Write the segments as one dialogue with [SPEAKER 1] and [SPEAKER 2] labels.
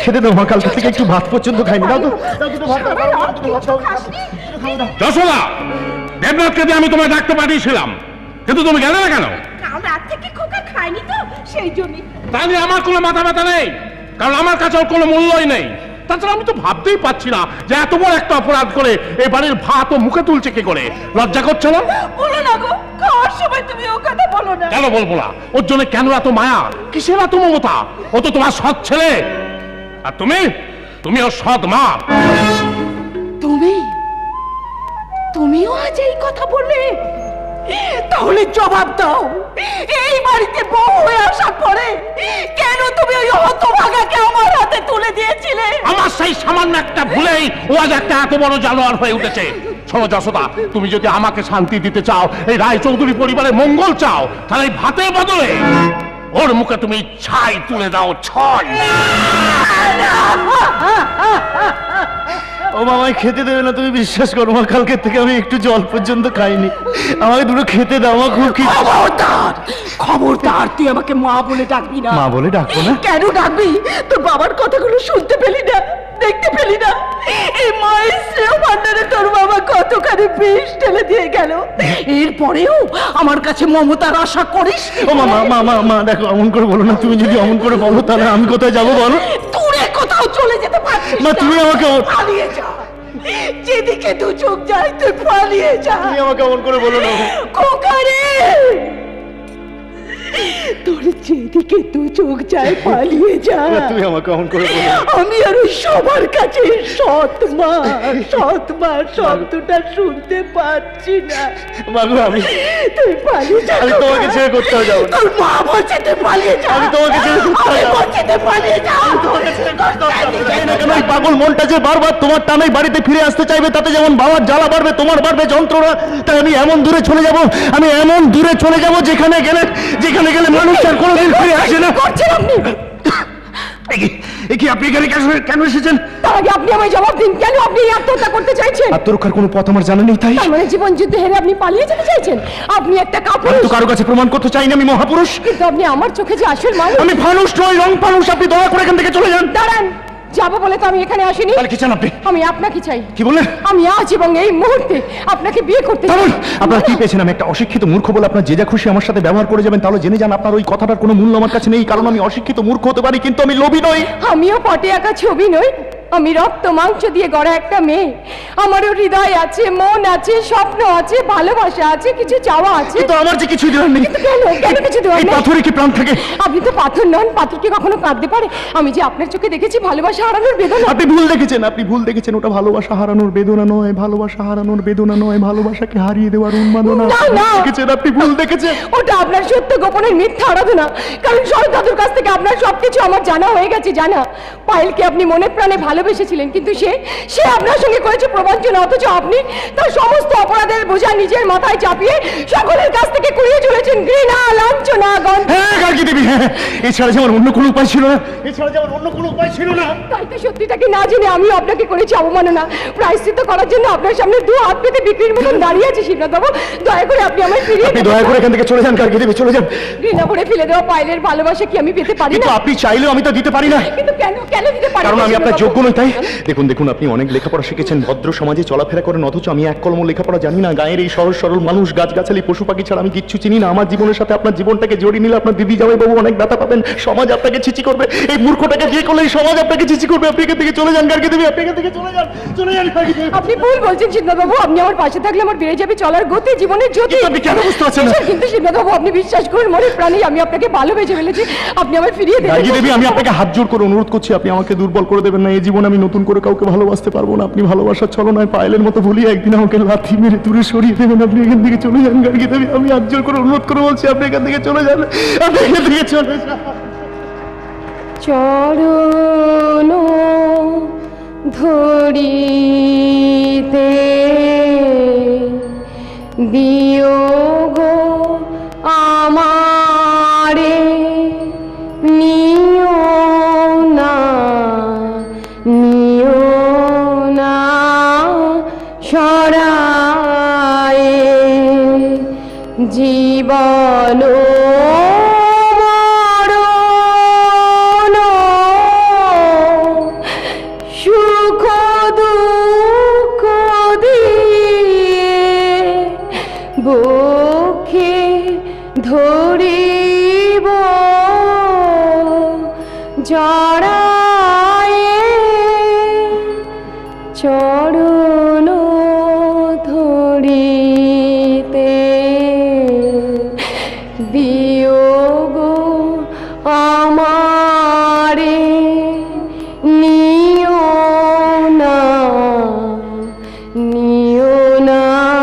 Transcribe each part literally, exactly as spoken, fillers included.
[SPEAKER 1] খেতে দাও মা, কালকে থেকে একটু ভাত পর্যন্ত খাইনি। দাও তো
[SPEAKER 2] যশোদা, দেবনাথকে দিয়ে আমি তোমায় ডাকতে পাঠিয়েছিলাম, কিন্তু তুমি গেলে না কেন?
[SPEAKER 3] রাত থেকে খোকা খায়নি তো সেই জন্যই।
[SPEAKER 2] তাহলে আমার কোনো মাথা ব্যথা নেই, কারণ আমার কাছে ওর কোনো মূল্যই নেই। তাছাড়া আমি তো ভাবতেই পারছি না যে এত বড় একটা অপরাধ করে এই বাড়ির ভাত ও মুখে তুলছে কি করে। লজ্জা করছে না?
[SPEAKER 3] বলো না গো, খাওয়ার সময় তুমি ও কথা বলো না।
[SPEAKER 2] কেন বলবো না? ওর জন্য কেন এত মায়া, কিসের এত মমতা? ও তো তোমার সৎ ছেলে, আর তুমি তুমি ওর সৎ মা।
[SPEAKER 3] তুমি তুমিও আজ এই কথা বললে? তাহলে জবাব দাও, এই বাড়িতে বউ হয়ে আসার পরে কেন তুমি ওই হতভাগাকে আমার হাতে তুলে দিয়েছিলে?
[SPEAKER 2] আমার সেই সামান্য একটা ভুলেই ও আজ একটা এত বড় জানোয়ার হয়ে উঠেছে। শোনো যশোদা, তুমি যদি আমাকে শান্তি দিতে চাও, এই রায় চৌধুরী পরিবারের মঙ্গল চাও, তাহলে এই ভাতের বদলে ওর মুখে তুমি ছাই তুলে দাও। ছয়।
[SPEAKER 1] ও মামাই খেতে দেবে না, তুমি বিশ্বাস করো মা, কালকে থেকে আমি একটু জল পর্যন্ত খাইনি। আমাকে দুটো খেতে দাও মা, খুব কি।
[SPEAKER 3] খবরদার খবরদার, তুই আমাকে মা বলে ডাকবি না।
[SPEAKER 1] মা বলে ডাকবো না?
[SPEAKER 3] কেন ডাকবি? তোর বাবার কথাগুলো শুনতে পেলি না, দেখতে পেলি না? এই মায়ের শ্রেয় ভান্ডারে তোর বাবা কতখানি বিষ ঢেলে দিয়ে গেল, এরপরেও আমার কাছে মমতার আশা করিস?
[SPEAKER 1] ও মা মা মা মা দেখো, অমন করে বলো না। তুমি যদি অমন করে বলো তাহলে আমি কোথায় যাবো বলো?
[SPEAKER 3] দূরে কোথাও চলে যেতে পারছিস
[SPEAKER 1] না, তুমি আমাকে
[SPEAKER 3] পালিয়ে যা, যেদিকে দু চোখ যায় তুই পালিয়ে যা।
[SPEAKER 1] তুমি আমাকে অমন করে বলো না
[SPEAKER 3] কোকারে, তোর যেদিকে দু চোখ যায় পালিয়ে যা।
[SPEAKER 1] তুমি আমাকে অমন করে বলো।
[SPEAKER 3] আমি আর সবার কাছে সৎ মা সৎ মা শব্দটা শুনতে পাচ্ছি না।
[SPEAKER 1] বাবু আমি
[SPEAKER 3] তুই পালিয়ে যা।
[SPEAKER 1] আমি তোমাকে ছেড়ে কোথাও যাবো না।
[SPEAKER 3] তোর মা বলছে তুই পালিয়ে যা।
[SPEAKER 1] আমি তোমাকে ছেড়ে কোথাও যাবো না।
[SPEAKER 3] বলছে তুই পালিয়ে যা।
[SPEAKER 1] কেন এই পাগল মনটা যে বারবার তোমার টানেই বাড়িতে ফিরে আসতে চাইবে, তাতে যেমন বাবার জ্বালা বাড়বে, তোমার বাড়বে যন্ত্রণা। তাই আমি এমন দূরে চলে যাব, আমি এমন দূরে চলে যাব যেখানে গেলে যেখানে গেলে মানুষ আর কোনোদিন ফিরে আসে না।
[SPEAKER 3] করছেন আপনি?
[SPEAKER 1] কি আপনি এখানে কেন এসেছেন?
[SPEAKER 3] তার আগে আপনি আমায় জবাব দিন, কেন আপনি আত্মহত্যা করতে চাইছেন?
[SPEAKER 1] আত্মরক্ষার কোনো পথ আমার জানা নেই, তাই
[SPEAKER 3] তার মানে জীবন যুদ্ধে হেরে আপনি পালিয়ে যেতে চাইছেন? আপনি একটা কাপুরুষ।
[SPEAKER 1] আমি তো কারো কাছে প্রমাণ করতে চাই না আমি মহাপুরুষ,
[SPEAKER 3] কিন্তু আপনি আমার চোখে যে আসল মানুষ।
[SPEAKER 1] আমি ফানুষ নই, রং ফানুষ। আপনি দয়া করে এখান থেকে চলে যান।
[SPEAKER 3] দাঁড়ান, যাবো বলে তো আমি এখানে আসিনি।
[SPEAKER 1] তাহলে কি চান আপনি?
[SPEAKER 3] আমি আপনাকে চাই।
[SPEAKER 1] কি বললেন?
[SPEAKER 3] আমি আজ এবং এই মুহূর্তে আপনাকে বিয়ে করতে চাই।
[SPEAKER 1] আপনার কি পেয়েছেন? আমি একটা অশিক্ষিত মূর্খ বলে আপনার যে যা খুশি আমার সাথে ব্যবহার করে যাবেন, তাহলে জেনে যান আপনার ওই কথাটার কোনো মূল্য আমার কাছে নেই। কারণ আমি অশিক্ষিত মূর্খ হতে পারি, কিন্তু আমি লোভী নই।
[SPEAKER 3] আমিও পটে আঁকা ছবি নই, আমি রক্ত মাংস দিয়ে গড়া একটা মেয়ে। আমারও হৃদয় আছে, মন আছে, স্বপ্ন আছে, ভালোবাসা আছে, কিছু চাওয়া আছে।
[SPEAKER 1] কিন্তু আমার যে কিছু দেওয়ার নেই।
[SPEAKER 3] কেন কেন কিছু দেওয়ার নেই?
[SPEAKER 1] পাথরে কি প্রাণ থাকে?
[SPEAKER 3] আপনি তো পাথর নন, পাথর কি কখনো কাঁদতে পারে? আমি যে আপনার চোখে দেখেছি ভালোবাসা হারানোর বেদনা।
[SPEAKER 1] আপনি ভুল দেখেছেন, আপনি ভুল দেখেছেন। ওটা ভালোবাসা হারানোর বেদনা নয়, ভালোবাসা হারানোর বেদনা নয়, ভালোবাসাকে হারিয়ে দেওয়ার উন্মাদনা।
[SPEAKER 3] না না,
[SPEAKER 1] দেখেছেন, আপনি ভুল দেখেছেন।
[SPEAKER 3] ওটা আপনার সত্য গোপনের মিথ্যা আরাধনা। কারণ শরৎ দাদুর কাছ থেকে আপনার সবকিছু আমার জানা হয়ে গেছে। জানা পায়েলকে আপনি মনে প্রাণে ভালোবেসেছিলেন, কিন্তু সে সে আপনার সঙ্গে করেছে প্রবঞ্চনা। অথচ আপনি তার সমস্ত অপরাধের বোঝা নিজের মাথায় চাপিয়ে সকলের কাছ থেকে কুড়িয়ে চলেছেন ঘৃণা, লাঞ্ছনা, গন্ধ।
[SPEAKER 1] হ্যাঁ গার্গী দেবী, হ্যাঁ, এছাড়া যেমন অন্য কোনো উপায় ছিল না, এছাড়া যেমন অন্য কোনো উপায় ছিল না।
[SPEAKER 3] তাই তো সত্যিটাকে না জেনে আমিও আপনাকে করেছি অবমাননা। প্রায়শ্চিত্ত করার জন্য আপনার সামনে দু হাত পেতে বিক্রির মতন দাঁড়িয়ে আছে শিবনাথ বাবু। দয়া করে আপনি আমায় ফিরিয়ে
[SPEAKER 1] আপনি দয়া করে এখান থেকে চলে যান গার্গী দেবী, চলে যান।
[SPEAKER 3] ঘৃণা করে ফেলে দেওয়া পায়েলের ভালোবাসা কি আমি পেতে পারি না?
[SPEAKER 1] কিন্তু আপনি চাইলেও আমি তো দিতে পারি না।
[SPEAKER 3] কিন্তু কেন কেন দিতে পারি?
[SPEAKER 1] কারণ আমি আপনার যোগ্য নই, তাই। দেখুন দেখুন, আপনি অনেক লেখাপড়া শিখেছেন, ভদ্র সমাজে চলাফেরা করেন, অথচ আমি এক কলম লেখাপড়া জানি না। গায়ের এই সহজ সরল মানুষ, গাছগাছালি, পশু পাখি ছাড়া আমি কিচ্ছু চিনি না। আমার জীবনের সাথে আপনার জীবনটাকে জড়িয়ে নিলে আপনার দিদি জামাই বাবু অনেক ব্যথা পাবেন। সমাজ আপনাকে ছিচি করবে। এই মূর্খটাকে বিয়ে করলে এই সমাজ আপনাকে ছিচি করবে। আপনি এখান থেকে চলে যান গার্গী দেবী, আপনি এখান থেকে চলে যান, চলে যান গার্গী দেবী।
[SPEAKER 3] আপনি ভুল বলছেন শিবনাথ বাবু। আপনি আমার পাশে থাকলে আমার বেড়ে যাবে চলার গতি, জীবনের জ্যোতি।
[SPEAKER 1] আপনি কেন বুঝতে পারছেন না?
[SPEAKER 3] কিন্তু শিবনাথ বাবু আপনি বিশ্বাস করুন, মনে প্রাণে আমি আপনাকে ভালোবেসে ফেলেছি। আপনি আমায় ফিরিয়ে দেবেন।
[SPEAKER 1] গার্গী দেবী, আমি আপনাকে হাত জোড় করে অনুরোধ করছি, আপনি আমাকে দুর্বল করে দেবেন না। এই জীবন আমি নতুন করে কাউকে ভালোবাসতে পারবো না। আপনি ভালোবাসার ছলনায় পায়েলের মতো ভুলিয়ে একদিন আমাকে লাথি মেরে দূরে সরিয়ে দেবেন। আপনি এখান থেকে চলে যান গার্গী দেবী, আমি হাত জোড় করে অনুরোধ করে বলছি, আপনি এখান থেকে চলে যান, আপনি এখান থেকে চলে যান।
[SPEAKER 3] চরণ ধরিতে দিও গো আমারে, নিও না নিও না সরায়ে জীবন মরণ ছড়ায় চরণ ধরিতে বিয়োগ আমারে নিও না নিও না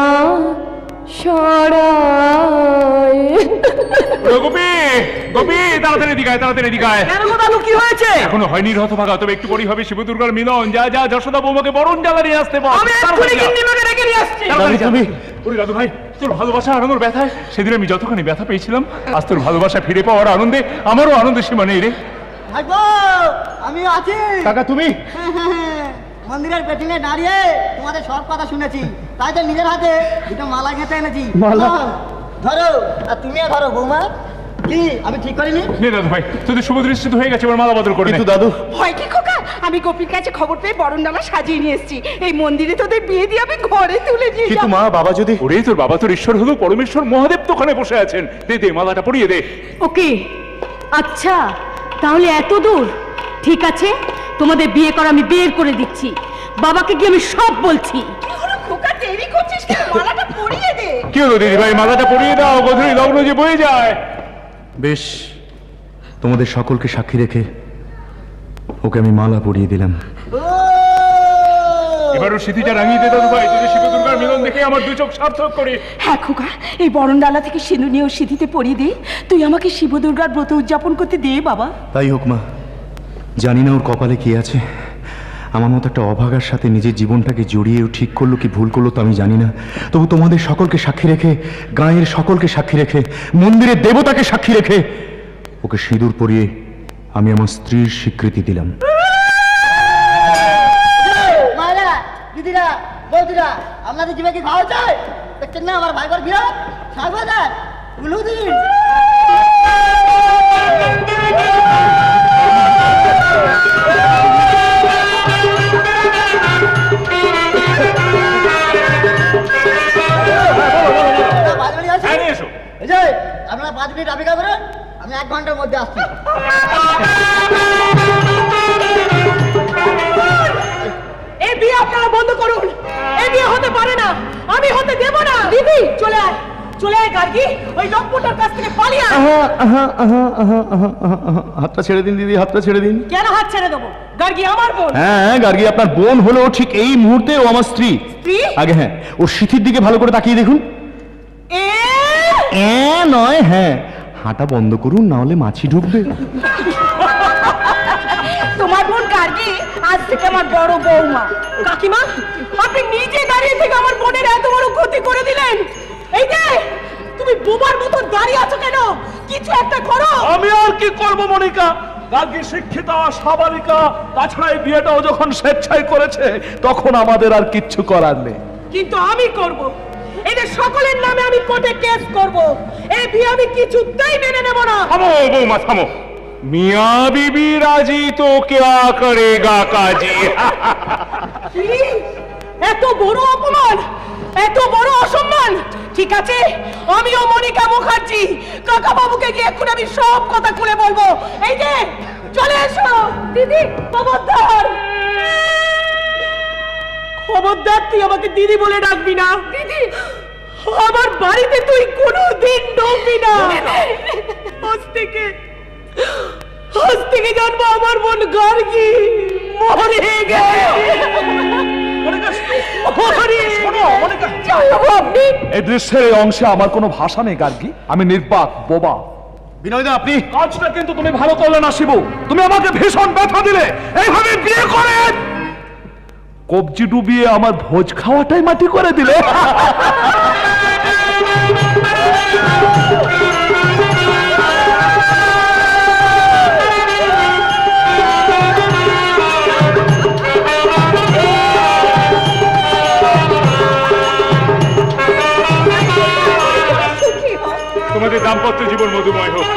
[SPEAKER 3] সরায়।
[SPEAKER 4] গোপী গোপী তাড়াতাড়ি দিগায় তাড়াতাড়ি দিগায়।
[SPEAKER 5] কেন গো দাদু কি হয়েছে?
[SPEAKER 4] এখনো হয়নি হতভাগা, তবে একটু পরেই হবে শিব দুর্গার মিলন। যা যা যশোদা বৌমাকে বরণ জ্বালা নিয়ে আসতে বল।
[SPEAKER 5] আমি এক্ষুনি গিন্নিমাকে ডেকে নিয়ে আসছি।
[SPEAKER 4] তাড়াতাড়ি যা। ওরে দাদু ভাই, তোর ভালোবাসা হারানোর ব্যথায় সেদিন আমি যতখানি ব্যথা পেয়েছিলাম, আজ তোর ভালোবাসা ফিরে পাওয়ার আনন্দে আমারও আনন্দের সীমা নেই রে।
[SPEAKER 6] ভাইপো আমি আছি।
[SPEAKER 1] কাকা তুমি?
[SPEAKER 6] মন্দিরের পেছনে দাঁড়িয়ে তোমাদের সব কথা শুনেছি, তাই তো নিজের হাতে দুটো মালা গেঁথে এনেছি।
[SPEAKER 1] মালা?
[SPEAKER 6] নাও, ধরো। আর তুমিও ধরো বৌমা। কি আমি ঠিক করিনি?
[SPEAKER 4] নে দাদু ভাই, তোদের শুভ দৃষ্টিত হয়ে গেছে, এবার মালা বদল করে নে।
[SPEAKER 1] কিন্তু দাদু
[SPEAKER 5] ভয় কি খোকা? আমি গোপীর কাছে খবর পেয়ে বরণডালা সাজিয়ে নিয়ে এসেছি। এই মন্দিরে তোদের বিয়ে দিয়ে আমি ঘরে তুলে নিয়ে
[SPEAKER 1] কিন্তু
[SPEAKER 5] যাব।
[SPEAKER 1] মা বাবা যদি?
[SPEAKER 4] ওরে তোর বাবা তোর ঈশ্বর হলো পরমেশ্বর মহাদেব তো ওখানে বসে আছেন। দে দে মালাটা পরিয়ে দে।
[SPEAKER 3] ওকে, আচ্ছা তাহলে এত দূর? ঠিক আছে, তোমাদের বিয়ে করা আমি বের করে দিচ্ছি। বাবাকে গিয়ে আমি সব বলছি।
[SPEAKER 5] কি হলো খোকা, দেরি করছিস কেন? মালাটা পরিয়ে দে।
[SPEAKER 4] কি হলো দিদি ভাই, মালাটা পরিয়ে দাও, গধূলি লগ্ন যে বয়ে যায়।
[SPEAKER 1] বেশ, তোমাদের সকলকে সাক্ষী রেখে ওকে আমি মালা পরিয়ে দিলাম।
[SPEAKER 4] এবারও স্মৃতিটা রাঙিয়ে দে দাদু ভাই, তোদের শিব দুর্গার মিলন দেখে আমার দু চোখ সার্থক করে।
[SPEAKER 5] হ্যাঁ খোকা, এই বরণডালা থেকে সিঁদুর নিয়ে সিঁথিতে পরিয়ে দে। তুই আমাকে শিব দুর্গার ব্রত উদযাপন করতে দে বাবা।
[SPEAKER 1] তাই হোক মা, জানি না ওর কপালে কি আছে। আমার মতো একটা অভাগার সাথে নিজের জীবনটাকে জড়িয়ে ও ঠিক করলো কি ভুল করলো তো আমি জানি না। তবু তোমাদের সকলকে সাক্ষী রেখে, গাঁয়ের সকলকে সাক্ষী রেখে, মন্দিরের দেবতাকে সাক্ষী রেখে ওকে সিঁদুর পরিয়ে আমি আমার স্ত্রীর স্বীকৃতি দিলাম।
[SPEAKER 6] মায়েরা, দিদিরা, বৌদিরা, আপনাদের জীবে কি খাওয়া চাই? দেখছেন না আমার ভাইবার বিয়ে সাগর উলুদিন।
[SPEAKER 4] হ্যাঁ, নিয়ে এসো।
[SPEAKER 6] এই যে আপনারা পাঁচ মিনিট অপেক্ষা করেন, আমি এক ঘন্টার মধ্যে আসছি।
[SPEAKER 5] এই বিয়ে আপনারা বন্ধ করুন। এই বিয়ে হতে পারে না, আমি হতে দেব না। দিদি চলে আয়, চলে আয় গার্গী, ওই লম্পটার কাছ থেকে পালিয়ে আয়।
[SPEAKER 1] আহা, আহা, আহা, আহা, আহা, আহা, আহা। হাতটা ছেড়ে দিন দিদি, হাতটা ছেড়ে দিন।
[SPEAKER 5] কেন হাত ছেড়ে দেবো? গার্গী আমার বোন।
[SPEAKER 1] হ্যাঁ, গার্গী আপনার বোন হলো, ঠিক এই মুহূর্তে ও আমার স্ত্রী।
[SPEAKER 5] স্ত্রী?
[SPEAKER 1] আগে হ্যাঁ, ওর সিথির দিকে ভালো করে তাকিয়ে দেখুন।
[SPEAKER 5] এ
[SPEAKER 1] এ নয়, হ্যাঁ, হাঁটা বন্ধ করুন, না হলে মাছি ঢুকবে।
[SPEAKER 5] তোমার বোন গার্গী আজ থেকে আমার বড় বৌমা। কাকিমা, আপনি নিজে দাঁড়িয়ে থেকে আমার বোনের এত বড় ক্ষতি করে দিলেন। এই যে তুমি বোবার মতো দাঁড়িয়ে আছো কেন? কিছু একটা করো।
[SPEAKER 7] আমি আর কি করব মনিকা? গার্গী শিক্ষিতা সাবালিকা, তাছাড়া এই বিয়েটাও যখন স্বেচ্ছায় করেছে তখন আমাদের আর কিচ্ছু করার নেই।
[SPEAKER 5] কিন্তু আমি করব। এদের সকলের নামে আমি কোর্টে কেস করব। এই বিয়ে আমি কিছুতেই মেনে নেব না।
[SPEAKER 4] থামো বৌমা থামো। মিয়া বিবি রাজি তো क्या करेगा काजी।
[SPEAKER 5] কি? এত বড় অপমান, এত বড় অসম্মান। ঠিক আছে, আমিও মনিকা মুখার্জি কাকা বাবুকে গিয়ে এখন আমি সব কথা খুলে বলবো। এই যে চলে এসো। দিদি খবরদার, খবরদার তুই আমাকে দিদি বলে ডাকবি না। দিদি, আমার বাড়িতে তুই কোনোদিন ঢুকবি না। আজ থেকে আজ থেকে জানবো আমার বোন গার্গী মরে গেছে।
[SPEAKER 7] এই দৃশ্যের এই অংশে আমার কোনো ভাষা নেই গার্গী, আমি নির্বাক বোবা।
[SPEAKER 1] বিনয়দা আপনি?
[SPEAKER 7] কাজটা কিন্তু তুমি ভালো করলে না শিবু, তুমি আমাকে ভীষণ ব্যথা দিলে। এইভাবে বিয়ে করে কবজি ডুবিয়ে আমার ভোজ খাওয়াটাই মাটি করে দিলে।
[SPEAKER 4] তোমাদের দাম্পত্য জীবন মধুময় হোক।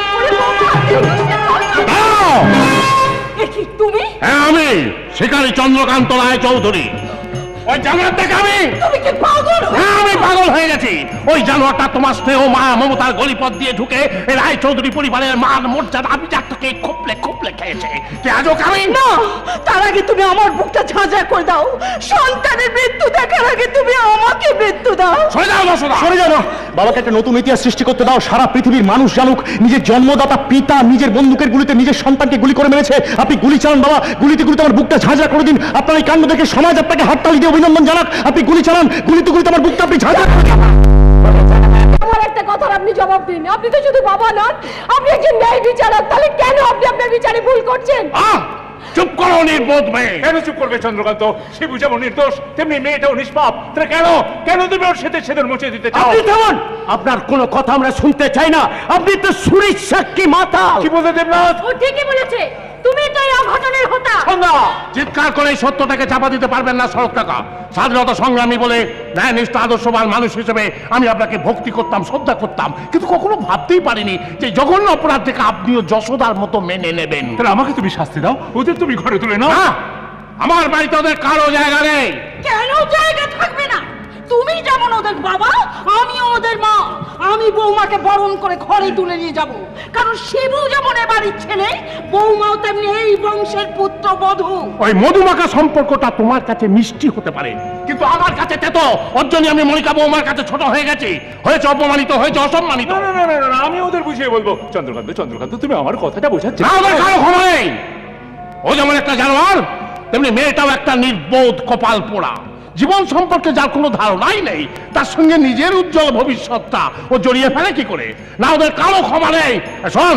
[SPEAKER 5] তুমি?
[SPEAKER 2] হ্যাঁ আমি শিকারী চন্দ্রকান্ত রায় চৌধুরী। ওই জানোয়ার দেখে আমি
[SPEAKER 5] তুমি কি পাগল?
[SPEAKER 2] হ্যাঁ আমি পাগল হয়ে গেছি। ওই জানোয়ারটা তোমার স্নেহ মায়া মমতার গলিপথ দিয়ে ঢুকে এই রায় চৌধুরী পরিবারের মান মর্যাদা আভিজাত্য আমাকে খুপলে খুপলে খেয়েছে। তুই আজও খাবি
[SPEAKER 5] না, তার আগে তুমি আমার বুকটা ঝাঁঝা করে দাও। সন্তানের মৃত্যু দেখার আগে তুমি আমাকে মৃত্যু দাও।
[SPEAKER 2] সরে যাও যশোদা,
[SPEAKER 1] সরে যাও না। বাবাকে একটা নতুন ইতিহাস সৃষ্টি করতে দাও। সারা পৃথিবীর মানুষ জানুক নিজের জন্মদাতা পিতা নিজের বন্দুকের গুলিতে নিজের সন্তানকে গুলি করে মেরেছে। আপনি গুলি চালান বাবা, গুলিতে গুলিতে আমার বুকটা ঝাঁঝরা করে দিন। আপনার এই কাণ্ড দেখে সমাজ আপনাকে হাততালি দিয়ে অভিনন্দন জানাক। আপনি গুলি চালান, গুলিতে গুলিতে আমার বুকটা আপনি ঝাঁঝরা করে দিন।
[SPEAKER 3] আমার একটা কথার আপনি জবাব দিন। আপনি তো শুধু বাবা নন, আপনি একজন ন্যায় বিচারক। তাহলে কেন আপনি আপনার বিচারে ভুল করছেন?
[SPEAKER 2] আহ, চুপ করো নির্বোধ মেয়ে।
[SPEAKER 4] কেন চুপ করবে চন্দ্রকান্ত? শিবু যেমন নির্দোষ তেমনি মেয়েটাও নিষ্পাপ। তাহলে কেন কেন তুমি ওর সাথে সেদিন মুছে দিতে চাও?
[SPEAKER 8] আপনি থামুন, আপনার কোনো কথা আমরা শুনতে চাই না। আপনি তো সুরির সাক্ষী মাথা।
[SPEAKER 4] কি বলতে দেবনাথ?
[SPEAKER 3] ও ঠিকই বলেছে, তুমি তো এই অঘটনের হোতা।
[SPEAKER 2] চিৎকার করে সত্যটাকে চাপা দিতে পারবেন না শরৎ কাকা। স্বাধীনতা সংগ্রামী বলে ন্যায়নিষ্ঠ আদর্শবান মানুষ হিসেবে আমি আপনাকে ভক্তি করতাম, শ্রদ্ধা করতাম, কিন্তু কখনো ভাবতেই পারিনি যে জঘন্য অপরাধ থেকে আপনিও যশোদার মতো মেনে নেবেন।
[SPEAKER 4] তাহলে আমাকে তুমি শাস্তি দাও, ওদের তুমি ঘরে তুলে নাও।
[SPEAKER 2] না, আমার বাড়িতে ওদের কারো জায়গা নেই।
[SPEAKER 5] কেন জায়গা থাকবে না? তুমি যেমন ওদের বাবা, আমিও ওদের মা। আমি বৌমাকে বরণ করে ঘরে তুলে নিয়ে যাব, কারণ শিবু যেমন এ বাড়ির ছেলে, বৌমাও তেমনি এই বংশের পুত্রবধূ।
[SPEAKER 2] ওই মধুমাখা সম্পর্কটা তোমার কাছে মিষ্টি হতে পারে, কিন্তু আমার কাছে তেতো। ওর জন্য আমি মনিকা বৌমার কাছে ছোট হয়ে গেছি, হয়েছে অপমানিত, হয়েছে অসম্মানিত।
[SPEAKER 4] না না না না না, আমি ওদের বুঝিয়ে বলবো। চন্দ্রকান্ত চন্দ্রকান্ত তুমি আমার কথাটা বোঝাচ্ছ
[SPEAKER 2] না, ওদের কারো ক্ষমা নেই। ও যেমন একটা জানোয়ার, তেমনি মেয়েটাও একটা নির্বোধ কপাল পোড়া। জীবন সম্পর্কে যার কোনো ধারণাই নেই, তার সঙ্গে নিজের উজ্জ্বল ভবিষ্যৎটা ও জড়িয়ে ফেলে কি করে? না, ওদের কারো ক্ষমা নেই। শোন,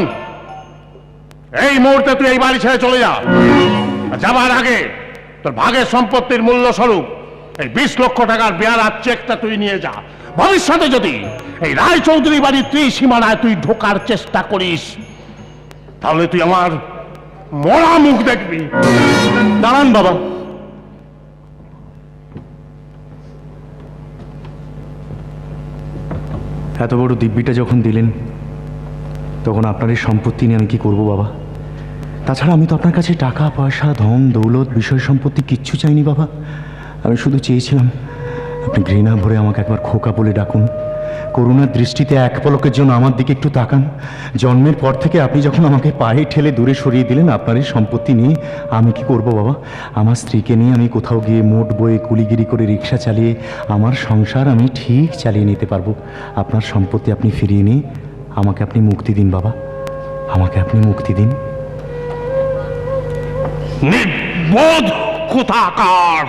[SPEAKER 2] এই মুহূর্তে তুই এই বাড়ি ছেড়ে চলে যা। যাবার আগে তোর ভাগের সম্পত্তির মূল্য স্বরূপ এই বিশ লক্ষ টাকার বেয়ারার চেকটা তুই নিয়ে যা। ভবিষ্যতে যদি এই রায় চৌধুরী বাড়ির তুই সীমানায় তুই ঢোকার চেষ্টা করিস, তাহলে তুই আমার মরা মুখ দেখবি।
[SPEAKER 1] দাঁড়ান বাবা, এত বড় দিব্যিটা যখন দিলেন, তখন আপনার এই সম্পত্তি নিয়ে আমি কি করব বাবা? তাছাড়া আমি তো আপনার কাছে টাকা পয়সা ধন দৌলত বিষয় সম্পত্তি কিচ্ছু চাইনি বাবা। আমি শুধু চেয়েছিলাম আপনি ঘৃণা ভরে আমাকে একবার খোকা বলে ডাকুন, করুণার দৃষ্টিতে এক পলকের জন্য আমার দিকে একটু তাকান। জন্মের পর থেকে আপনি যখন আমাকে পায়ে ঠেলে দূরে সরিয়ে দিলেন আপনার এই সম্পত্তি নিয়ে, আমি কি করব বাবা? আমার স্ত্রীকে নিয়ে আমি কোথাও গিয়ে মোট বয়ে কুলিগিরি করে রিক্সা চালিয়ে আমার সংসার আমি ঠিক চালিয়ে নিতে পারবো। আপনার সম্পত্তি আপনি ফিরিয়ে নিয়ে আমাকে আপনি মুক্তি দিন বাবা, আমাকে আপনি মুক্তি দিন।
[SPEAKER 2] নির্বোধ কোথাকার!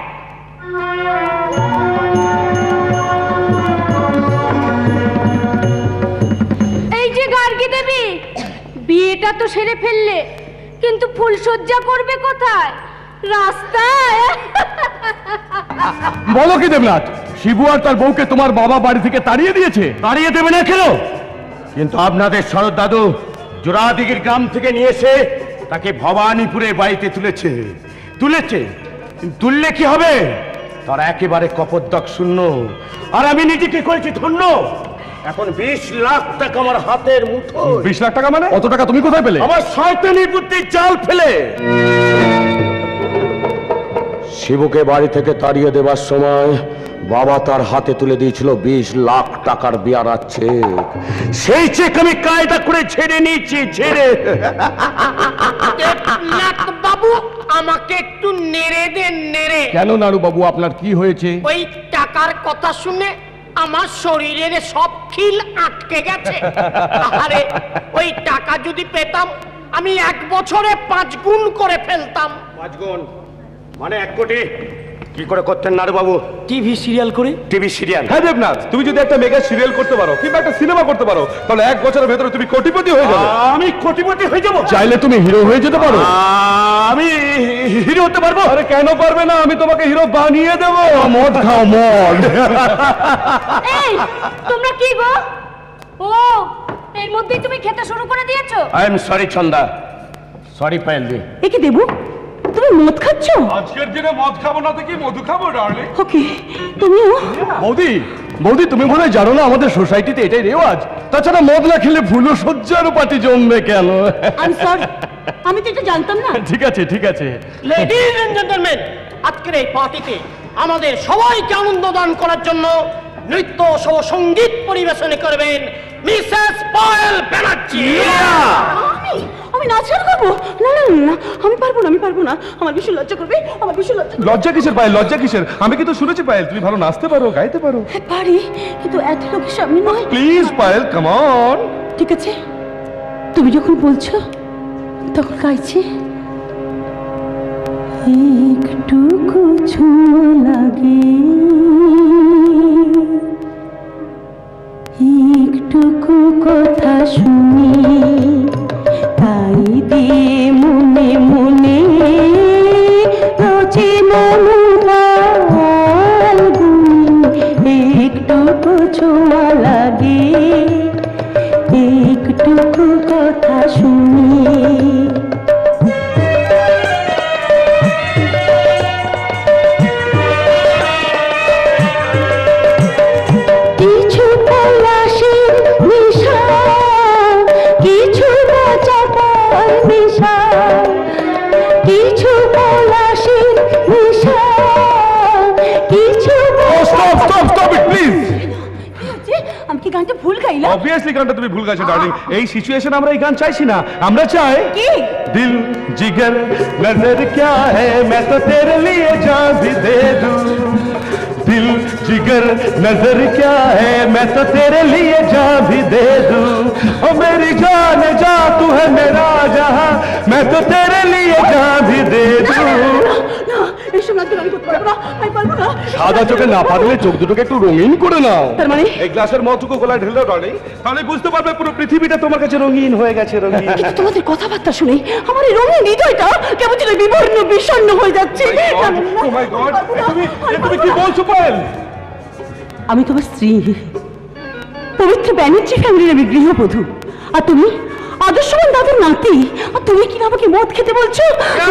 [SPEAKER 3] এই যে গার্গী দেবী, বিয়েটা তো সেরে ফেললে, কিন্তু ফুলসজ্জা করবে কোথায়? রাস্তায়?
[SPEAKER 7] বলো কি দেবনাথ, শিবু আর তার বউকে তোমার বাবা বাড়ি থেকে তাড়িয়ে দিয়েছে?
[SPEAKER 8] তাড়িয়ে দেবে না কেন? কিন্তু আপনাদের শরৎ দাদু জোড়াদিগির গ্রাম থেকে নিয়ে এসে তাকে ভবানীপুরে বাড়িতে তুলেছে। তুলেছে তুললে কি হবে? তারা একেবারে কপোদ্দক শূন্য, আর আমি নিজেকে করেছি ধন্য। এখন বিশ লাখ টাকা আমার হাতের মুঠো।
[SPEAKER 7] বিশ লাখ টাকা মানে? অত টাকা তুমি কোথায় পেলে?
[SPEAKER 8] আমার শয়তানি বুদ্ধির জাল ফেলে শিবুকে বাড়ি থেকে তাড়িয়ে দেবার সময় বাবা তার হাতে তুলে দিয়েছিল বিশ লাখ টাকার বেয়ারার চেক। সেই চেক আমি কায়দা করে ছেড়ে নিয়েছি। ছেড়ে
[SPEAKER 5] বাবু, আমাকে একটু নেড়ে দেন, নেড়ে।
[SPEAKER 7] কেন নাড়ু বাবু, আপনার কি হয়েছে?
[SPEAKER 5] ওই টাকার কথা শুনে আমার শরীরের সব খিল আটকে গেছে। আরে ওই টাকা যদি পেতাম, আমি এক বছরে পাঁচ গুণ করে ফেলতাম।
[SPEAKER 8] পাঁচ গুণ মানে এক কোটি? কি করে করতেন নাড়ু বাবু?
[SPEAKER 9] টিভি সিরিয়াল করে।
[SPEAKER 8] TV serial?
[SPEAKER 7] হ্যাঁ দেবনাথ, তুমি যদি একটা মেগা সিরিয়াল করতে পারো কিংবা একটা সিনেমা করতে পারো, তাহলে এক বছরের ভেতরে তুমি কোটিপতি হয়ে যাবে।
[SPEAKER 8] আমি কোটিপতি হয়ে যাব?
[SPEAKER 7] চাইলে তুমি হিরো হয়ে যেতে পারো।
[SPEAKER 8] আমি হিরো হতে পারবো?
[SPEAKER 7] আরে কেন পারবে না, আমি তোমাকে হিরো বানিয়ে দেবো। মদ খাও, মদ।
[SPEAKER 3] এই তোমরা কি গো? ও, এর মধ্যেই তুমি খেতে শুরু করে দিয়েছো?
[SPEAKER 8] I am sorry Chhanda, sorry Payel di.
[SPEAKER 5] এ কি দেবু, তুমি মদ খাচ্ছ?
[SPEAKER 4] আজকের দিনে মদ খাবো না তো কি মধু খাবো ডার্লিং?
[SPEAKER 5] ওকে, তুমিও?
[SPEAKER 7] বৌদি, বৌদি তুমি মনে হয় জানো না আমাদের সোসাইটিতে এটাই রেওয়াজ। তাছাড়া মদ না খেলে ভুলো সজ্জারও পার্টি জমবে কেন?
[SPEAKER 5] আই এম সরি, আমি তো এটা জানতাম না।
[SPEAKER 7] ঠিক আছে ঠিক আছে।
[SPEAKER 5] লেডিজ এন্ড জেন্টলম্যান, আজকের এই পার্টিতে আমাদের সবাইকে আনন্দ দান করার জন্য নৃত্য সহ সঙ্গীত পরিবেশন করবেন মিসেস পায়েল ব্যানার্জি।
[SPEAKER 3] আমি আমি
[SPEAKER 5] আমি নাচ গান করবো? না না না, আমি পারবো না, আমি পারবো না, আমার ভীষণ লজ্জা করবে, আমার ভীষণ লজ্জা করবে।
[SPEAKER 7] লজ্জা কিসের পায়েল, লজ্জা কিসের? আমি কিন্তু শুনেছি পায়েল তুমি ভালো নাচতে পারো, গাইতে পারো।
[SPEAKER 5] পারি, কিন্তু এত লোকের সামনে নয়।
[SPEAKER 7] Please Payel, come on.
[SPEAKER 5] ঠিক আছে, তুমি যখন বলছো তখন গাইছি। একটুকু ছোঁয়া লাগে, একটুকু কথা শুনি, তাই দিয়ে মনে মনে রচি মনোলাল গুনি। একটুকু ছোঁয়া লাগে, একটুকু কথা শুনি। কিছু পলাশের নেশা, কিছু চাপার নেশা, কিছু পলাশের নেশা, কিছু
[SPEAKER 7] stop stop stop it please.
[SPEAKER 5] আমি কি গানটা ভুল গাইলাম?
[SPEAKER 7] অবভিয়াসলি গানটা তুমি ভুল গাইছো ডার্লিং। এই সিচুয়েশন আমরা এই গান চাইছি না, আমরা চাই
[SPEAKER 5] কি?
[SPEAKER 7] दिल जिगर नजर क्या है मैं तो तेरे लिए जान भी दे दूं। दिल जिगर नजर क्या है मैं तो तेरे लिए जान भी दे दूं। ओ मेरी जान जा तू है मेरा जहां मैं तो तेरे लिए जान भी दे दूं। সাদা চোখে না পারলে চোখ দুটোকে একটু রঙিন করে নাও।
[SPEAKER 5] তার মানে
[SPEAKER 7] এই গ্লাসের মতটুকু গলায় ঢেলে দাও ডার্লিং, তাহলে বুঝতে পারবে পুরো পৃথিবীটা তোমার কাছে রঙিন হয়ে গেছে। রঙিন
[SPEAKER 5] কিন্তু তোমাদের কথাবার্তা শুনে আমার এই রঙিন হৃদয়টা কেমন যেন বিবর্ণ বিষণ্ণ হয়ে যাচ্ছে।
[SPEAKER 7] ও মাই গড, তুমি তুমি কি বলছো পায়েল?
[SPEAKER 5] আমি তোমার স্ত্রী, পবিত্র ব্যানার্জি ফ্যামিলির আমি গৃহবধূ, আর তুমি আদর্শবান দাদুর নাতি, আর তুমি কি আমাকে মদ খেতে বলছো?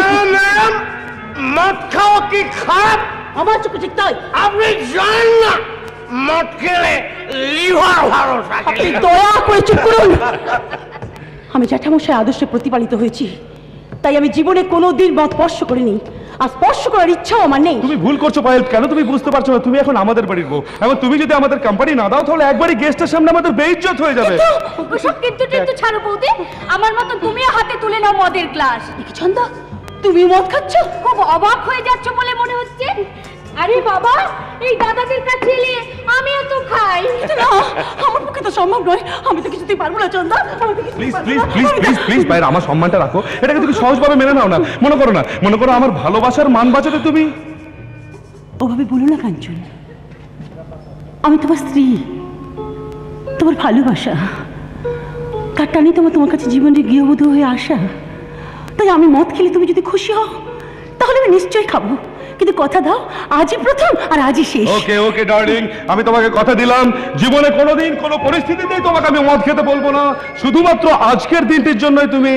[SPEAKER 8] মদ খাও কি খারাপ?
[SPEAKER 5] আমার চোখে ঠিক তাই।
[SPEAKER 8] আপনি জানেন না মদ খেলে লিভার ভালো থাকে।
[SPEAKER 5] আপনি দয়া করে চুপ করুন। আমি জ্যাঠামশাই আদর্শে প্রতিপালিত হয়েছি, তাই আমি জীবনে কোনোদিন মদ স্পর্শ করিনি, আর স্পর্শ করার ইচ্ছাও আমার নেই।
[SPEAKER 7] তুমি ভুল করছো পায়েল, কেন তুমি বুঝতে পারছো না? তুমি এখন আমাদের বাড়ির বউ, এবং তুমি যদি আমাদের কোম্পানি না দাও তাহলে একবারই গেস্টের সামনে আমাদের বেইজ্জত হয়ে যাবে।
[SPEAKER 3] ওসব কিন্তু কিন্তু ছাড়ো বৌদি, আমার মতো তুমিও হাতে তুলে নাও মদের গ্লাস।
[SPEAKER 5] ছন্দ, তুমি মদ খাচ্ছ?
[SPEAKER 3] খুব অবাক হয়ে যাচ্ছ বলে মনে হচ্ছে। আরে বাবা, এই দাদাদের কাছে এলে আমিও তো খাই।
[SPEAKER 5] না, আমার পক্ষে তো সম্ভব নয়, আমি তো কিছুতেই পারবো না Chanda.
[SPEAKER 7] Please please please please please Payel, আমার সম্মানটা রাখো, এটাকে তুমি সহজভাবে মেনে নাও না। মনে করো না, মনে করো আমার ভালোবাসার মান বাঁচাতে তুমি
[SPEAKER 5] ওভাবে বলো না কাঞ্চন। আমি তোমার স্ত্রী, তোমার ভালোবাসা, তার টানি তোমার তোমার কাছে জীবনের গৃহবধূ হয়ে আসা। তাই আমি মদ খেলে তুমি যদি খুশি হও তাহলে আমি নিশ্চয়ই খাবো, কিন্তু কথা দাও আজই প্রথম আর আজই শেষ।
[SPEAKER 7] ওকে ওকে ডার্লিং, আমি তোমাকে কথা দিলাম জীবনে কোনোদিন কোনো পরিস্থিতিতেই তোমাকে আমি মদ খেতে বলবো না, শুধুমাত্র আজকের দিনটির জন্যই তুমি।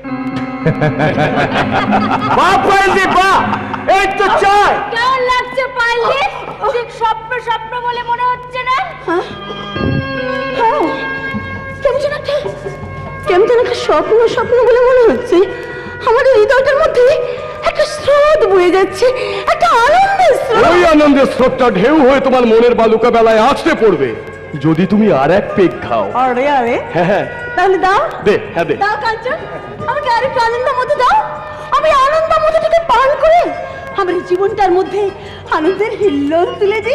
[SPEAKER 8] বাপ পাইলি বাপ, এই তো চাই।
[SPEAKER 3] কেমন লাগছে পাইলে? ঠিক স্বপ্ন স্বপ্ন বলে মনে হচ্ছে না?
[SPEAKER 5] হ্যাঁ, কেমন যেন একটা কেমন যেন একটা স্বপ্ন স্বপ্ন বলে মনে হচ্ছে। আমাদের হৃদয়টার মধ্যে একটা স্রোত বয়ে যাচ্ছে, একটা আনন্দের স্রোত।
[SPEAKER 1] ওই আনন্দের স্রোতটা ঢেউ হয়ে তোমার মনের বালুকা বেলায় আসতে পড়বে যদি তুমি আর এক পেগ খাও।
[SPEAKER 5] আরে আরে,
[SPEAKER 1] হ্যাঁ হ্যাঁ,
[SPEAKER 5] তাহলে দাও
[SPEAKER 1] দে, হ্যাঁ দে।
[SPEAKER 5] দাও কাঞ্চন, আমাকে আরেকটু আনন্দের মধ্যে দাও। আমি আনন্দের মধ্যে থেকে পান করে আমার এই জীবনটার মধ্যে আনন্দের হিল্লোল তুলে দিই।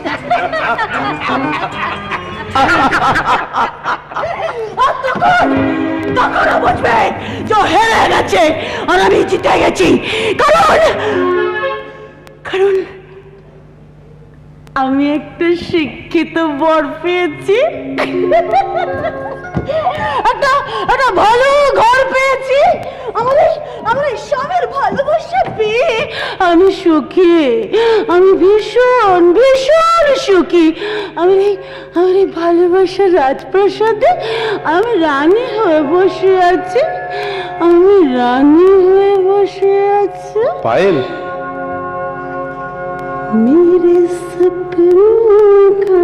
[SPEAKER 5] তখন বুঝবে যে হেরে গেছে আর আমি জিতে গেছি, কারণ কারণ আমি একটা শিক্ষিত বর পেয়েছি, একটা একটা ভালো ঘর পেয়েছি, আমাদের আমাদের স্বামীর ভালোবাসা পেয়ে আমি সুখী, আমি ভীষণ ভীষণ সুখী। আমি আমার এই ভালোবাসার রাজপ্রাসাদে আমি রানী হয়ে বসে আছি, আমি রানী হয়ে বসে আছি।
[SPEAKER 1] পায়েল,
[SPEAKER 5] मेरे सपनों का